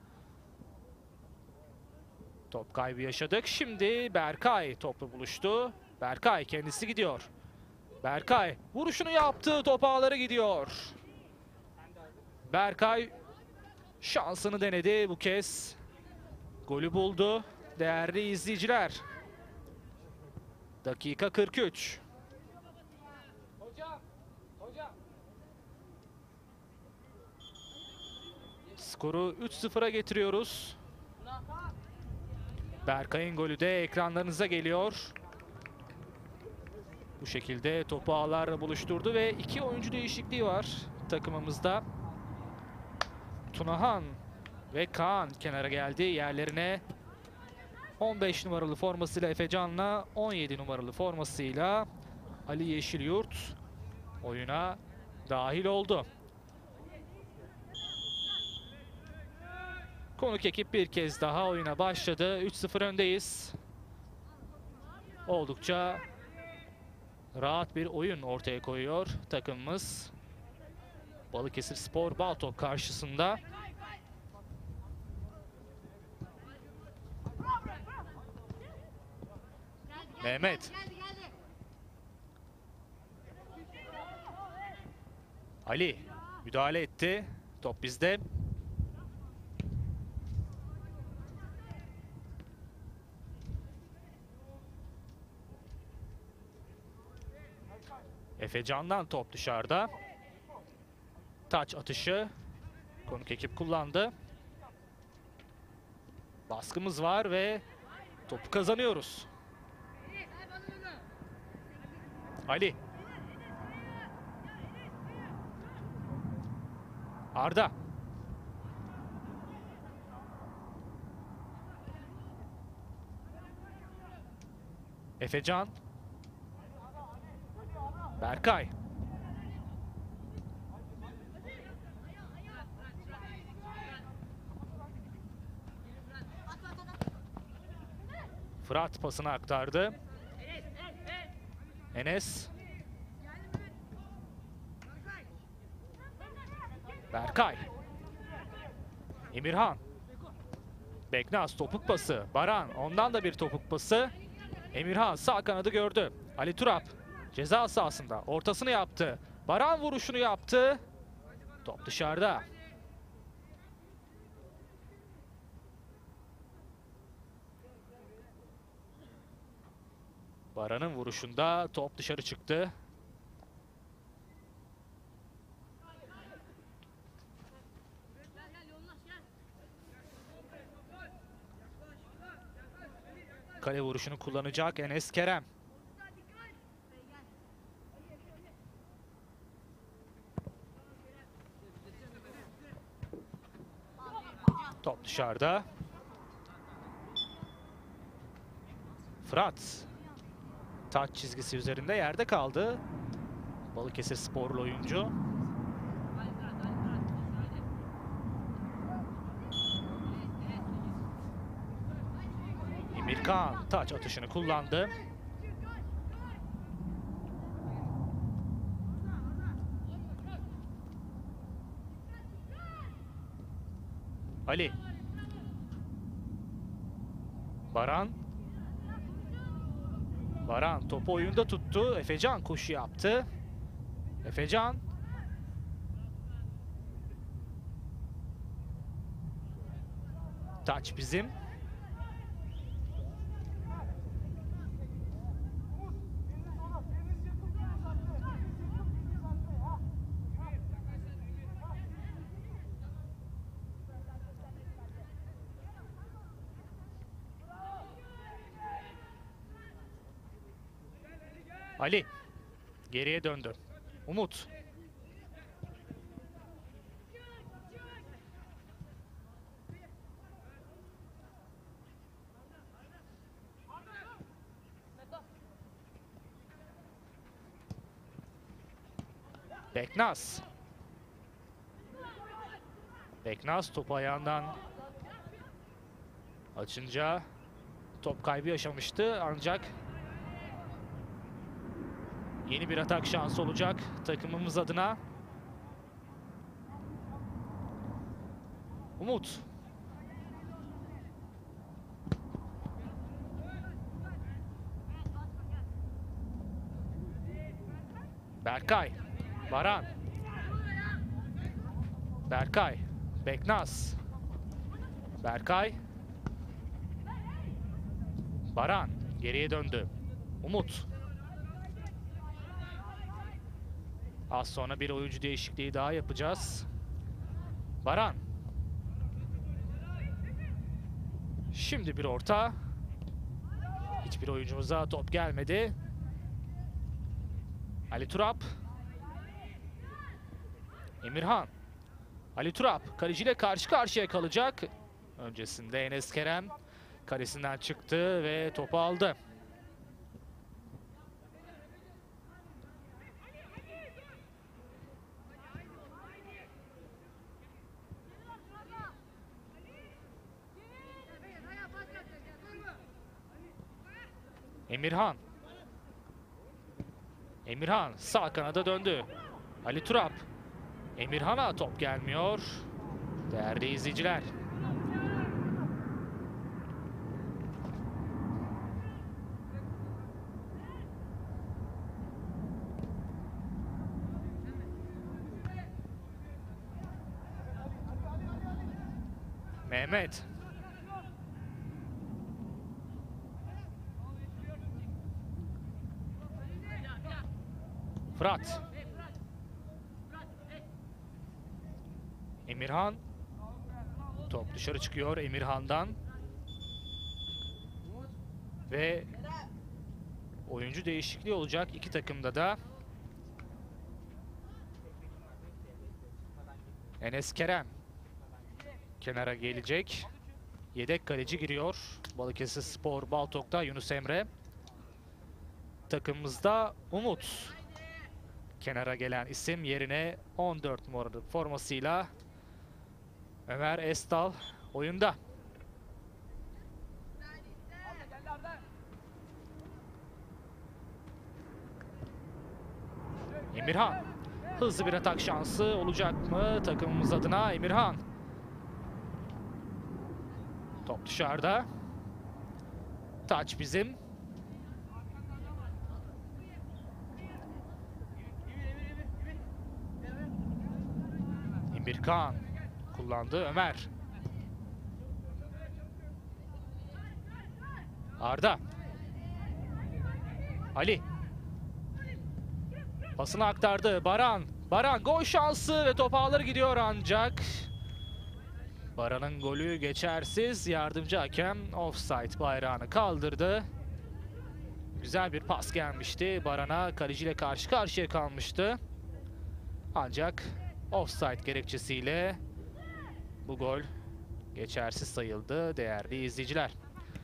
Top kaybı yaşadık. Şimdi Berkay topla buluştu. Berkay kendisi gidiyor. Berkay vuruşunu yaptı. Top ağlara gidiyor. Berkay şansını denedi bu kez. Golü buldu. Değerli izleyiciler. Dakika 43. Skoru 3-0'a getiriyoruz. Berkay'ın golü de ekranlarınıza geliyor. Bu şekilde topu ağlarla buluşturdu ve 2 oyuncu değişikliği var takımımızda. Tunahan ve Kaan kenara geldi. Yerlerine 15 numaralı formasıyla Efecan'la 17 numaralı formasıyla Ali Yeşilyurt oyuna dahil oldu. Konuk ekip bir kez daha oyuna başladı. 3-0 öndeyiz. Oldukça rahat bir oyun ortaya koyuyor takımımız. Balıkesirspor Baltok karşısında. Mehmet. Ali müdahale etti. Top bizde. Efecan'dan top dışarıda. Taç atışı. Konuk ekip kullandı. Baskımız var ve topu kazanıyoruz. Ali. Arda. Efecan. Berkay. Fırat pasını aktardı. Enes. Berkay. Emirhan. Beknaz topuk pası. Baran ondan da bir topuk pası. Emirhan sağ kanadı gördü. Ali Turap ceza sahasında ortasını yaptı. Baran vuruşunu yaptı. Top dışarıda. Baran'ın vuruşunda top dışarı çıktı. Kale vuruşunu kullanacak Enes Kerem. Top dışarıda. Fırat. Taç çizgisi üzerinde yerde kaldı. Balıkesirsporlu oyuncu. Emirkan taç atışını kullandı. Ali. Baran. Baran topu oyunda tuttu. Efecan koşu yaptı. Efecan. Taç bizim. Ali geriye döndü. Umut. Beknaz. Beknaz topu ayağından açınca top kaybı yaşamıştı ancak yeni bir atak şansı olacak takımımız adına. Umut. Berkay. Baran. Berkay. Beknaz. Berkay. Baran. Geriye döndü. Umut. Az sonra bir oyuncu değişikliği daha yapacağız. Baran. Şimdi bir orta. Hiçbir oyuncumuza top gelmedi. Ali Turap. Emirhan. Ali Turap kaleciyle karşı karşıya kalacak. Öncesinde Enes Kerem kalesinden çıktı ve topu aldı. Emirhan. Emirhan sağ kanada döndü. Ali Turap. Emirhan'a top gelmiyor. Değerli izleyiciler. Mehmet. Fırat. Emirhan. Top dışarı çıkıyor Emirhan'dan. Ve oyuncu değişikliği olacak iki takımda da. Enes Kerem kenara gelecek. Yedek kaleci giriyor. Balıkesirspor Baltok'ta Yunus Emre. Takımımızda Umut. Kenara gelen isim yerine 14 numaralı formasıyla Ömer Estal oyunda. Emirhan. Hızlı bir atak şansı olacak mı takımımız adına? Emirhan. Top dışarıda. Taç bizim. Emirkan kullandı. Ömer. Arda. Ali. Pasını aktardı. Baran. Baran gol şansı ve top ağları gidiyor ancak Baran'ın golü geçersiz. Yardımcı hakem offside bayrağını kaldırdı. Güzel bir pas gelmişti. Baran'a kaleciyle karşı karşıya kalmıştı. Ancak offside gerekçesiyle bu gol geçersiz sayıldı değerli izleyiciler.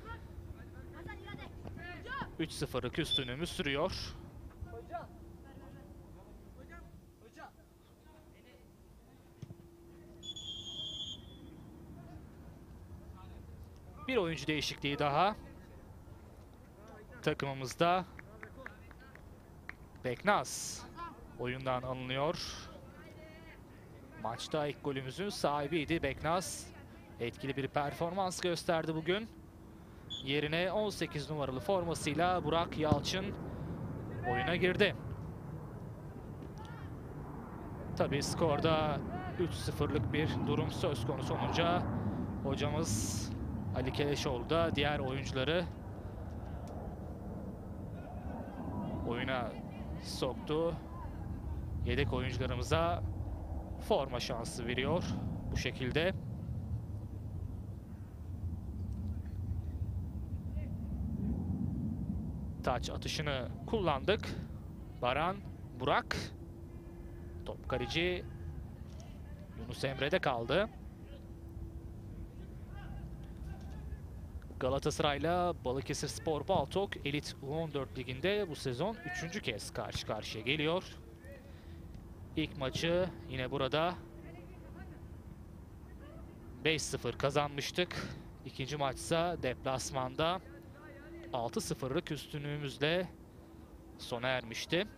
3-0'lık üstünlüğümüz sürüyor. Bir oyuncu değişikliği daha. Takımımızda Beknaz oyundan alınıyor. Maçta ilk golümüzün sahibiydi Beknaz. Etkili bir performans gösterdi bugün. Yerine 18 numaralı formasıyla Burak Yalçın oyuna girdi. Tabii skorda 3-0'lık bir durum söz konusu olunca hocamız Ali Keleşoğlu da diğer oyuncuları oyuna soktu. Yedek oyuncularımıza forma şansı veriyor bu şekilde. Taç atışını kullandık. Baran, Burak. Top kaleci Yunus Emre'de kaldı. Galatasaray'la Balıkesirspor Baltok Elit U14 Ligi'nde bu sezon 3. kez karşı karşıya geliyor. İlk maçı yine burada 5-0 kazanmıştık. İkinci maçsa deplasmanda 6-0'lık üstünlüğümüzle sona ermişti.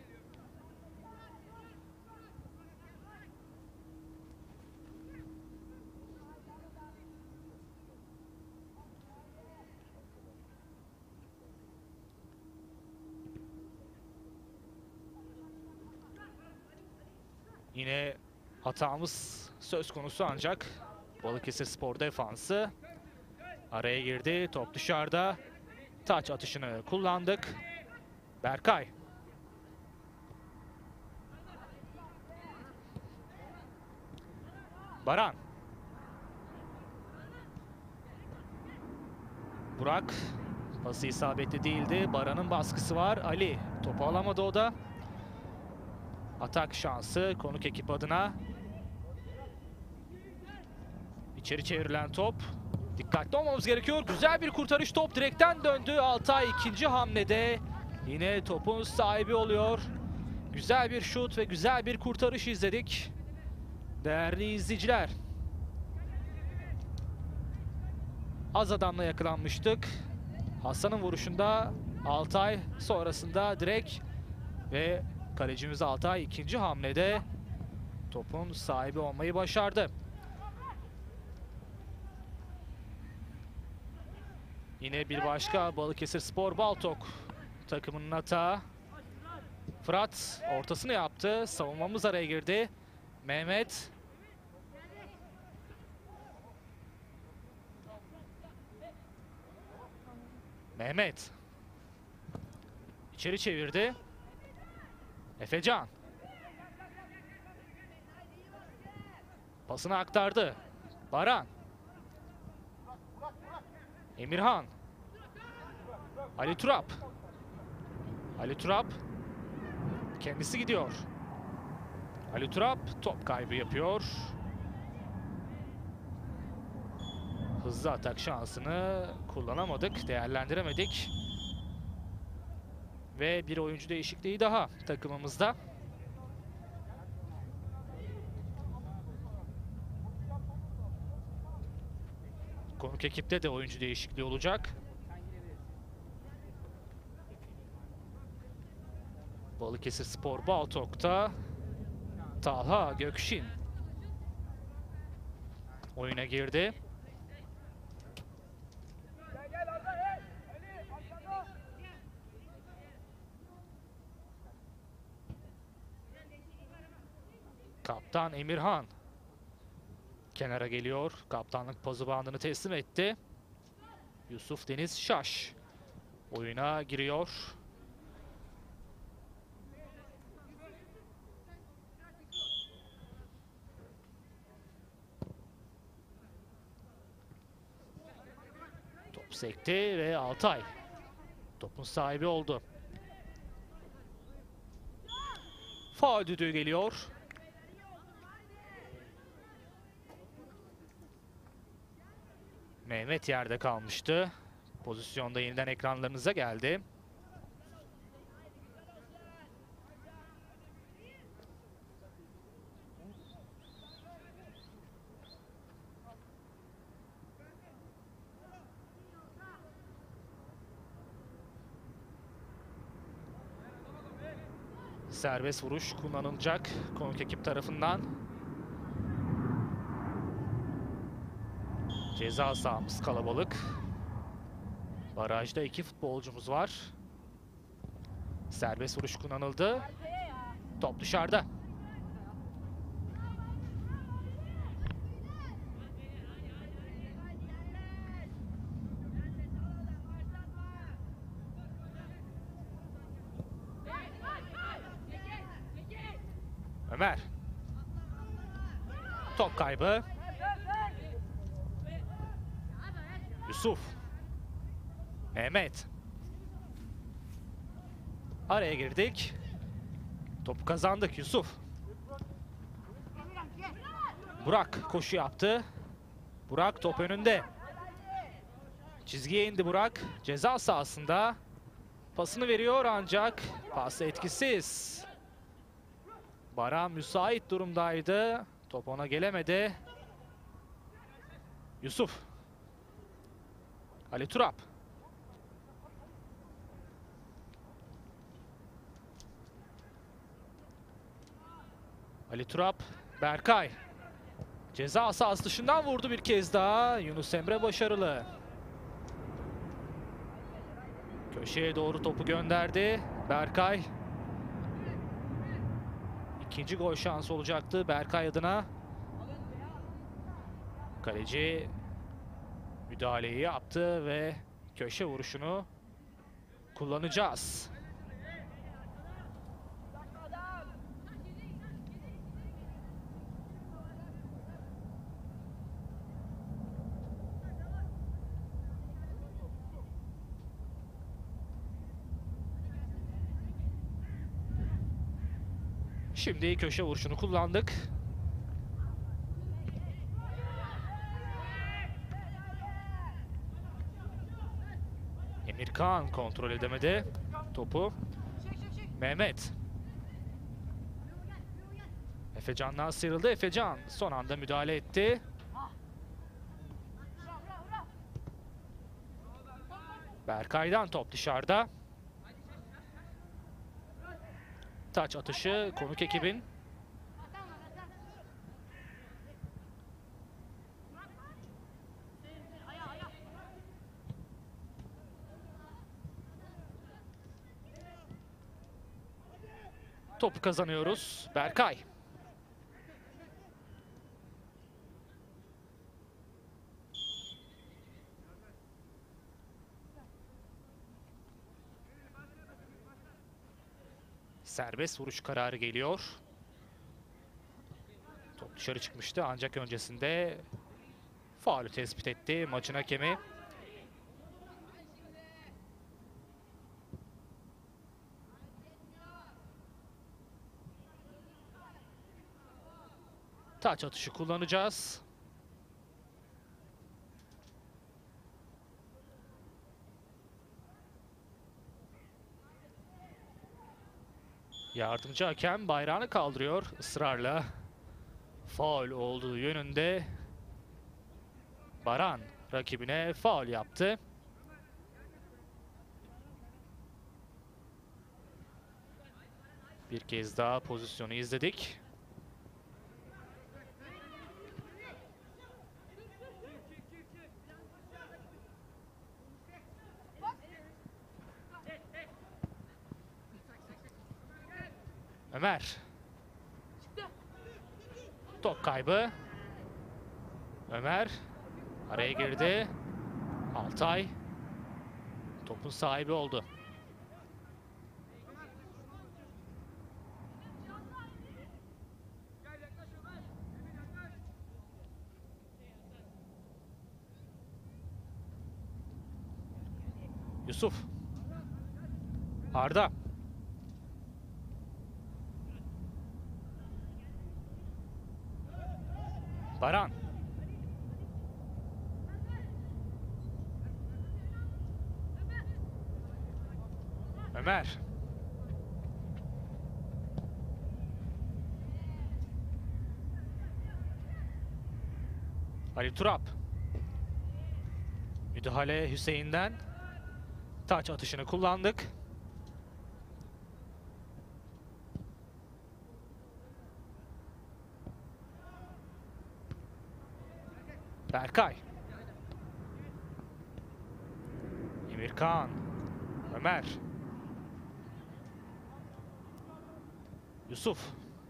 Yine hatamız söz konusu ancak Balıkesirspor defansı araya girdi. Top dışarıda. Taç atışını kullandık. Berkay. Baran. Burak. Pası isabetli değildi. Baran'ın baskısı var. Ali. Topu alamadı o da. Atak şansı konuk ekip adına. İçeri çevrilen top. Dikkatli olmamız gerekiyor. Güzel bir kurtarış, top direkten döndü. Altay ikinci hamlede yine topun sahibi oluyor. Güzel bir şut ve güzel bir kurtarış izledik. Değerli izleyiciler. Az adamla yakalanmıştık. Hasan'ın vuruşunda Altay, sonrasında direkt ve kalecimiz Altay ikinci hamlede topun sahibi olmayı başardı. Yine bir başka Balıkesirspor Baltok takımının hata. Fırat ortasını yaptı. Savunmamız araya girdi. Mehmet. Mehmet. İçeri çevirdi. Efecan. Pasını aktardı. Baran. Emirhan. Ali Turap. Ali Turap. Kendisi gidiyor. Ali Turap top kaybı yapıyor. Hızlı atak şansını kullanamadık, değerlendiremedik. Ve bir oyuncu değişikliği daha takımımızda. Konuk ekipte de oyuncu değişikliği olacak. Balıkesirspor Baltok'ta Talha Gökşin oyuna girdi. Kaptan Emirhan kenara geliyor. Kaptanlık pozu bandını teslim etti. Yusuf Deniz Şaş oyuna giriyor. Top sekti ve Altay topun sahibi oldu. Faul düdüğü geliyor. Mehmet yerde kalmıştı. Pozisyonda yeniden ekranlarınıza geldi. Serbest vuruş kullanılacak konuk ekip tarafından. Ceza sahamız kalabalık. Barajda 2 futbolcumuz var. Serbest vuruş kullanıldı. Top dışarıda. Ömer. Top kaybı. Yusuf. Mehmet. Araya girdik. Topu kazandık Yusuf. Burak koşu yaptı. Burak top önünde. Çizgiye indi Burak. Ceza sahasında. Pasını veriyor ancak pas etkisiz. Baran müsait durumdaydı. Top ona gelemedi. Yusuf. Ali Turap. Ali Turap, Berkay. Ceza sahası dışından vurdu bir kez daha. Yunus Emre başarılı. Köşeye doğru topu gönderdi. Berkay. İkinci gol şansı olacaktı Berkay adına. Kaleci müdahaleyi yaptı ve köşe vuruşunu kullanacağız. Şimdi köşe vuruşunu kullandık. Emirkan kontrol edemedi topu. Mehmet. Efecan'dan sıyrıldı. Efecan son anda müdahale etti. Berkay'dan top dışarıda. Taç atışı konuk ekibin. Topu kazanıyoruz. Berkay. Serbest vuruş kararı geliyor. Top dışarı çıkmıştı ancak öncesinde faulü tespit etti maçın hakemi. Taç atışı kullanacağız. Yardımcı hakem bayrağını kaldırıyor ısrarla. Faul olduğu yönünde. Baran rakibine faul yaptı. Bir kez daha pozisyonu izledik. Ömer. Top kaybı. Ömer araya girdi. Altay topun sahibi oldu. Yusuf. Arda. Baran. Ömer. Ali Turap. Müdahale Hüseyin'den. Taç atışını kullandık. Berkay. Emirkan. Ömer. Yusuf.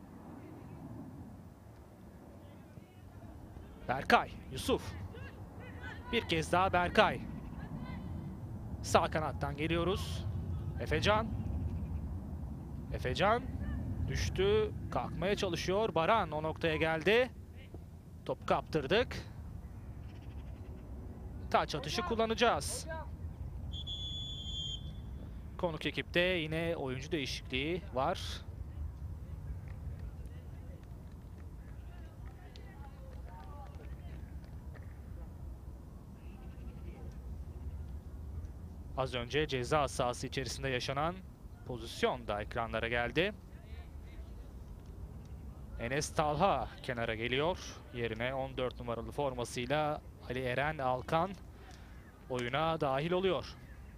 Berkay. Yusuf. Bir kez daha Berkay. Sağ kanattan geliyoruz. Efecan. Efecan düştü. Kalkmaya çalışıyor. Baran o noktaya geldi. Top kaptırdık. Taç atışı kullanacağız. Konuk ekipte yine oyuncu değişikliği var. Az önce ceza sahası içerisinde yaşanan pozisyon da ekranlara geldi. Enes Talha kenara geliyor. Yerine 14 numaralı formasıyla Ali Eren Alkan oyuna dahil oluyor.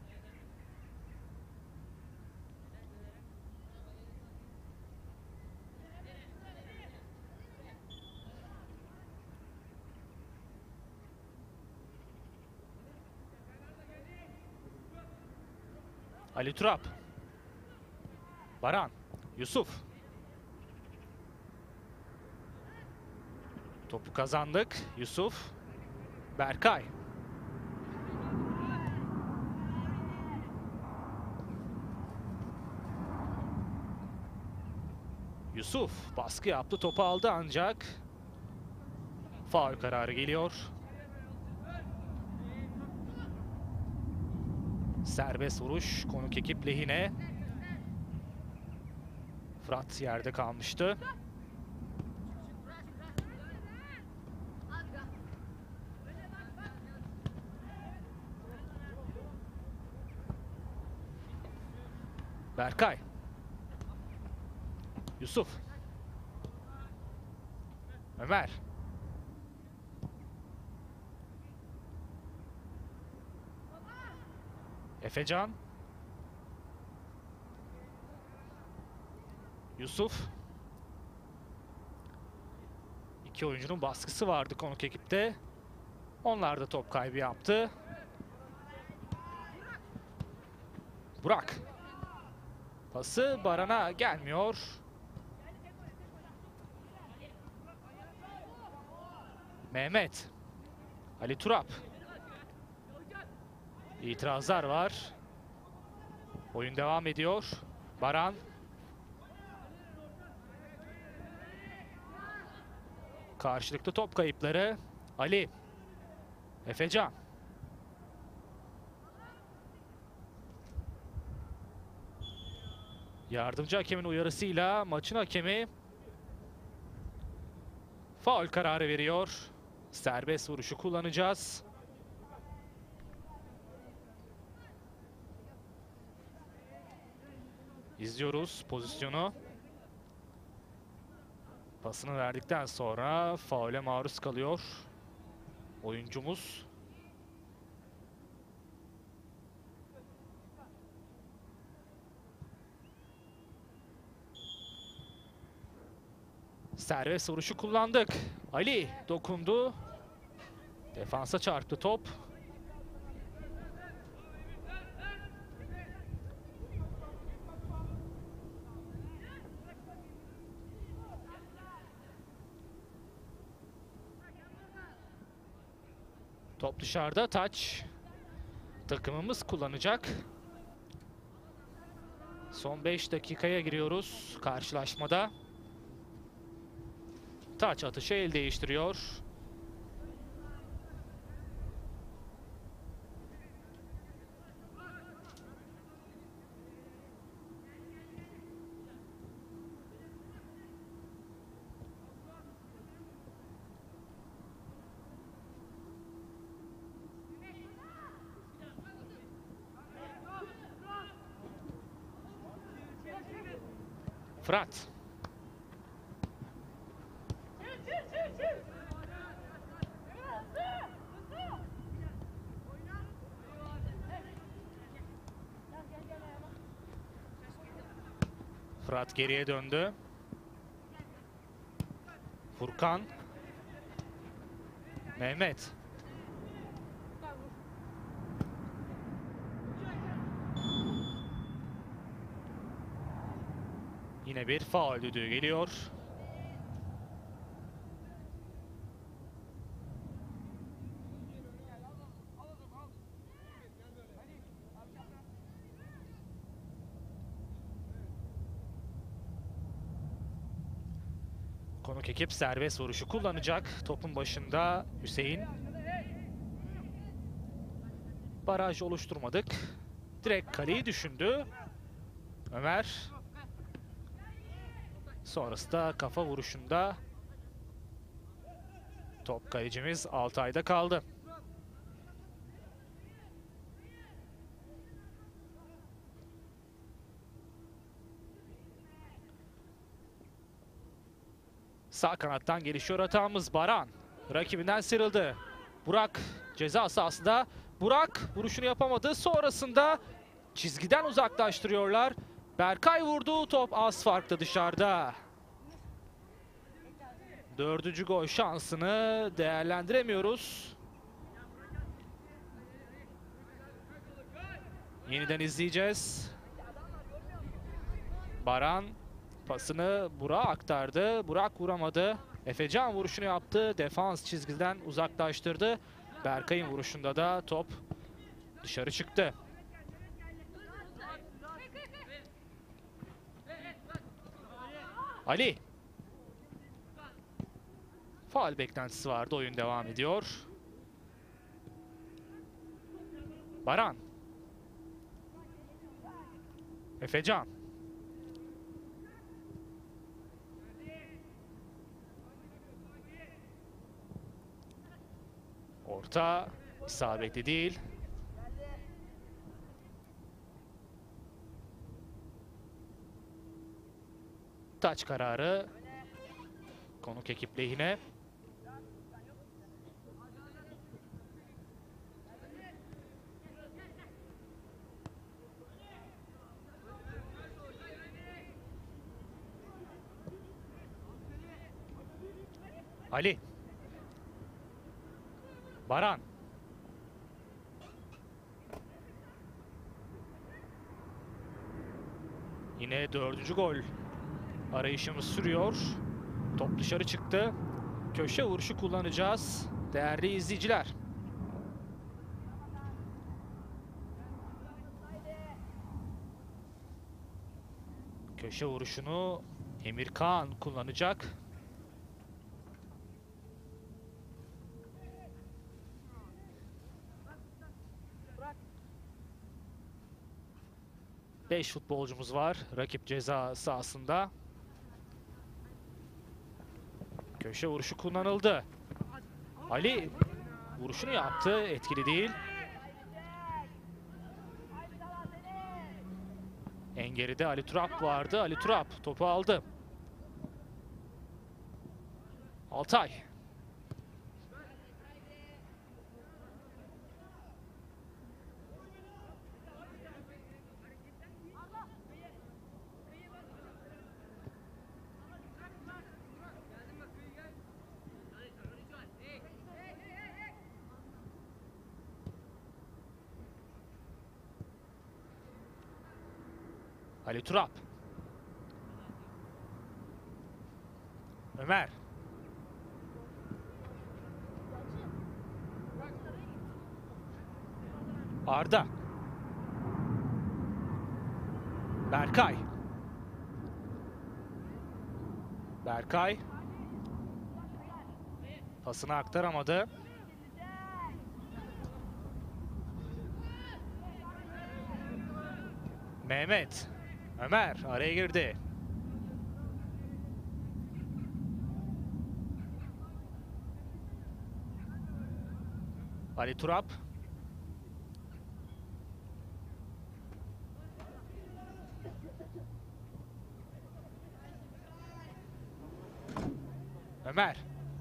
Ali Turap. Baran. Yusuf. Topu kazandık. Yusuf. Berkay. Yusuf baskı yaptı. Topu aldı ancak faul kararı geliyor. Serbest vuruş konuk ekip lehine. Fırat yerde kalmıştı. Berkay. Yusuf. Ömer. Efecan. Yusuf. İki oyuncunun baskısı vardı konuk ekipte. Onlar da top kaybı yaptı. Burak. Pası Baran'a gelmiyor. Mehmet. Ali Turap. İtirazlar var. Oyun devam ediyor. Baran. Karşılıklı top kayıpları. Ali. Efecan. Yardımcı hakemin uyarısıyla maçın hakemi faul kararı veriyor. Serbest vuruşu kullanacağız. İzliyoruz pozisyonu. Pasını verdikten sonra faule maruz kalıyor oyuncumuz. Serbest vuruşu kullandık. Ali dokundu. Defansa çarptı top. Top dışarıda, taç. Takımımız kullanacak. Son 5 dakikaya giriyoruz karşılaşmada. Taç atışı el değiştiriyor. Fırat. Fırat geriye döndü. Furkan. Mehmet. Yine bir faul düdüğü geliyor. Konuk ekip serbest vuruşu kullanacak. Topun başında Hüseyin. Baraj oluşturmadık. Direkt kaleyi düşündü. Ömer. Sonrasında kafa vuruşunda top kalecimiz Altay'da kaldı. Sağ kanattan gelişiyor hatamız. Baran rakibinden sıyrıldı. Burak ceza sahasında. Burak vuruşunu yapamadı. Sonrasında çizgiden uzaklaştırıyorlar. Berkay vurdu. Top az farklı dışarıda. Dördüncü gol şansını değerlendiremiyoruz. Yeniden izleyeceğiz. Baran pasını Burak'a aktardı. Burak vuramadı. Efecan vuruşunu yaptı. Defans çizgiden uzaklaştırdı. Berkay'ın vuruşunda da top dışarı çıktı. Ali. Faul beklentisi vardı. Oyun devam ediyor. Baran. Efecan. Orta isabetli değil. taç kararı konuk ekip lehine. Ali. Baran. Yine 4. gol arayışımız sürüyor. Top dışarı çıktı. Köşe vuruşu kullanacağız değerli izleyiciler. Köşe vuruşunu Emirkan kullanacak. Beş futbolcumuz var rakip ceza sahasında. Köşe vuruşu kullanıldı. Ali vuruşunu yaptı. Etkili değil. En geride Ali Turap vardı. Ali Turap topu aldı. Altay. Ali Turap. Ömer. Arda. Berkay. Berkay. Pasını aktaramadı. Mehmet. Ömer araya girdi. Ali Turap. Ömer.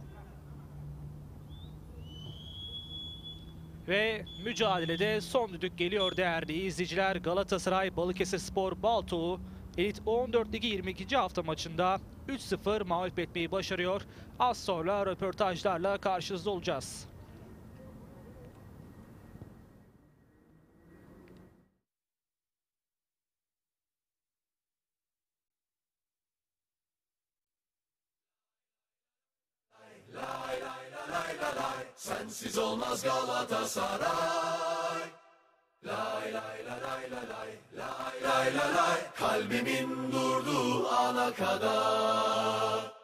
Ve mücadelede son düdük geliyor değerli izleyiciler. Galatasaray Balıkesirspor Baltuğ'u Elit 14 Ligi 22. hafta maçında 3-0 mağlup etmeyi başarıyor. Az sonra röportajlarla karşınızda olacağız. Sensiz olmaz Galatasaray. Lay lay lay lay lay lay lay lay lay. Kalbimin durduğu ana kadar.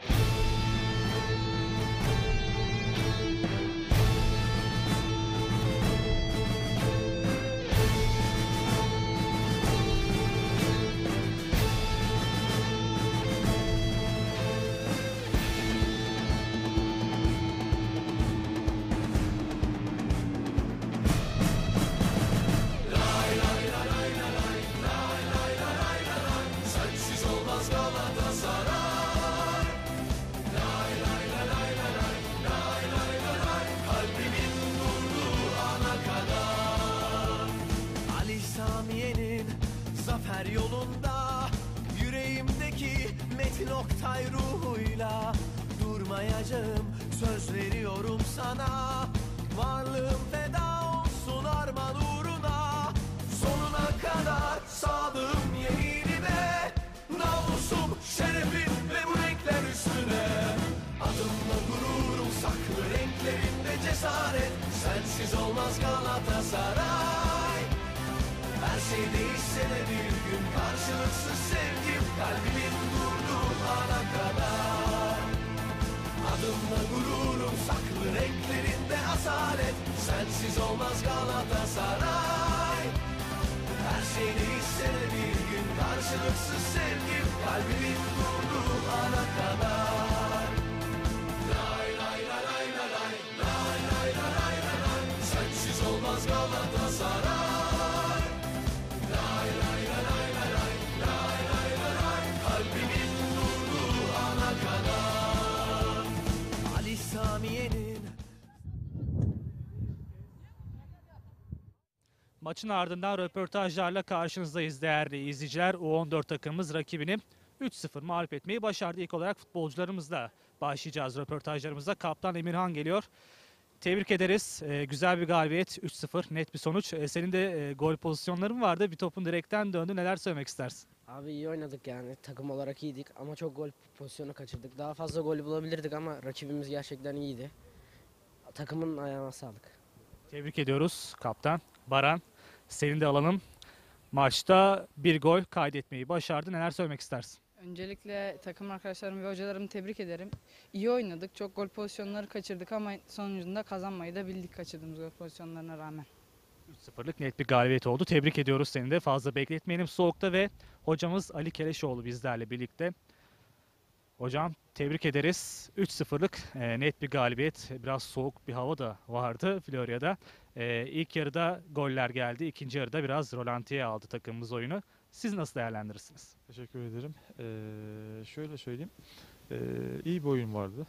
Zafer yolunda yüreğimdeki Metin Oktay ruhuyla durmayacağım, söz veriyorum sana. Varlığım feda olsun arman uğruna, sonuna kadar sadığım yeminime. Namusum, şerefim ve bu renkler üstüne. Adımla gururum saklı renklerinde cesaret. Sensiz olmaz Galatasaray. Her şey değişse de bir gün karşılıksız sevgim, kalbimin durduğu ana kadar. Adımla gururum saklı renklerinde asalet. Sensiz olmaz Galatasaray. Her şey değişse de bir gün karşılıksız sevgim, kalbimin durduğu ana kadar. Lay lay lay lay lay lay lay lay lay. Sensiz olmaz Galatasaray. Kalbimin Maçın ardından röportajlarla karşınızdayız değerli izleyiciler. U14 takımımız rakibini 3-0 mağlup etmeyi başardı. İlk olarak futbolcularımızla başlayacağız röportajlarımıza. Kaptan Emirhan geliyor. Tebrik ederiz. Güzel bir galibiyet. 3-0 net bir sonuç. Senin de gol pozisyonların vardı. Bir topun direkten döndü. Neler söylemek istersin? Abi iyi oynadık yani. Takım olarak iyiydik ama çok gol pozisyonu kaçırdık. Daha fazla gol bulabilirdik ama rakibimiz gerçekten iyiydi. Takımın ayağına sağlık. Tebrik ediyoruz kaptan. Baran, senin de alalım. Maçta bir gol kaydetmeyi başardı. Neler söylemek istersin? Öncelikle takım arkadaşlarımı ve hocalarımı tebrik ederim. İyi oynadık. Çok gol pozisyonları kaçırdık ama sonucunda kazanmayı da bildik kaçırdığımız gol pozisyonlarına rağmen. 3-0'lık net bir galibiyet oldu. Tebrik ediyoruz seni de. Fazla bekletmeyelim soğukta ve hocamız Ali Keleşoğlu bizlerle birlikte. Hocam tebrik ederiz. 3-0'lık net bir galibiyet. Biraz soğuk bir hava da vardı Florya'da. İlk yarıda goller geldi. İkinci yarıda biraz rolantiye aldı takımımız oyunu. Siz nasıl değerlendirirsiniz? Teşekkür ederim. Şöyle söyleyeyim. İyi bir oyun vardı.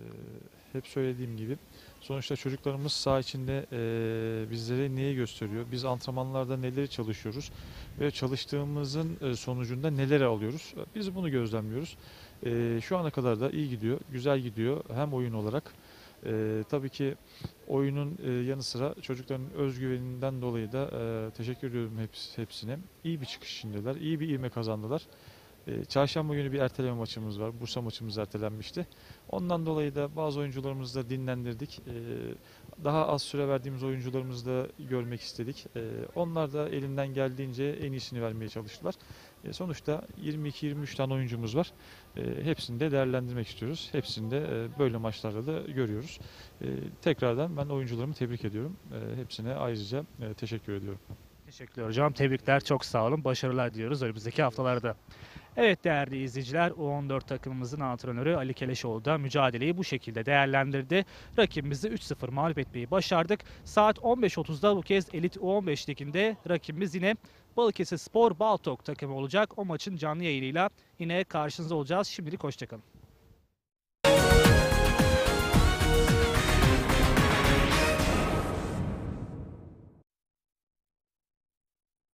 Hep söylediğim gibi. Sonuçta çocuklarımız saha içinde bizlere neyi gösteriyor? Biz antrenmanlarda neleri çalışıyoruz? Ve çalıştığımızın sonucunda neleri alıyoruz? Biz bunu gözlemliyoruz. Şu ana kadar da iyi gidiyor, güzel gidiyor. Hem oyun olarak. Tabii ki oyunun yanı sıra çocukların özgüveninden dolayı da teşekkür ediyorum hepsine. İyi bir çıkış içindeler, iyi bir ivme kazandılar. Çarşamba günü bir erteleme maçımız var. Bursa maçımız ertelenmişti. Ondan dolayı da bazı oyuncularımızı da dinlendirdik. Daha az süre verdiğimiz oyuncularımızı da görmek istedik. Onlar da elinden geldiğince en iyisini vermeye çalıştılar. Sonuçta 22-23 tane oyuncumuz var. Hepsini de değerlendirmek istiyoruz. Hepsini de böyle maçlarda da görüyoruz. Tekrardan ben oyuncularımı tebrik ediyorum. Hepsine ayrıca teşekkür ediyorum. Teşekkürler hocam. Tebrikler. Çok sağ olun. Başarılar diliyoruz önümüzdeki haftalarda. Evet değerli izleyiciler, U14 takımımızın antrenörü Ali Keleşoğlu da mücadeleyi bu şekilde değerlendirdi. Rakibimizi 3-0 mağlup etmeyi başardık. Saat 15.30'da bu kez Elit U15 liginde rakibimiz yine Balıkesirspor Baltok takımı olacak. O maçın canlı yayınıyla yine karşınızda olacağız. Şimdilik hoşçakalın.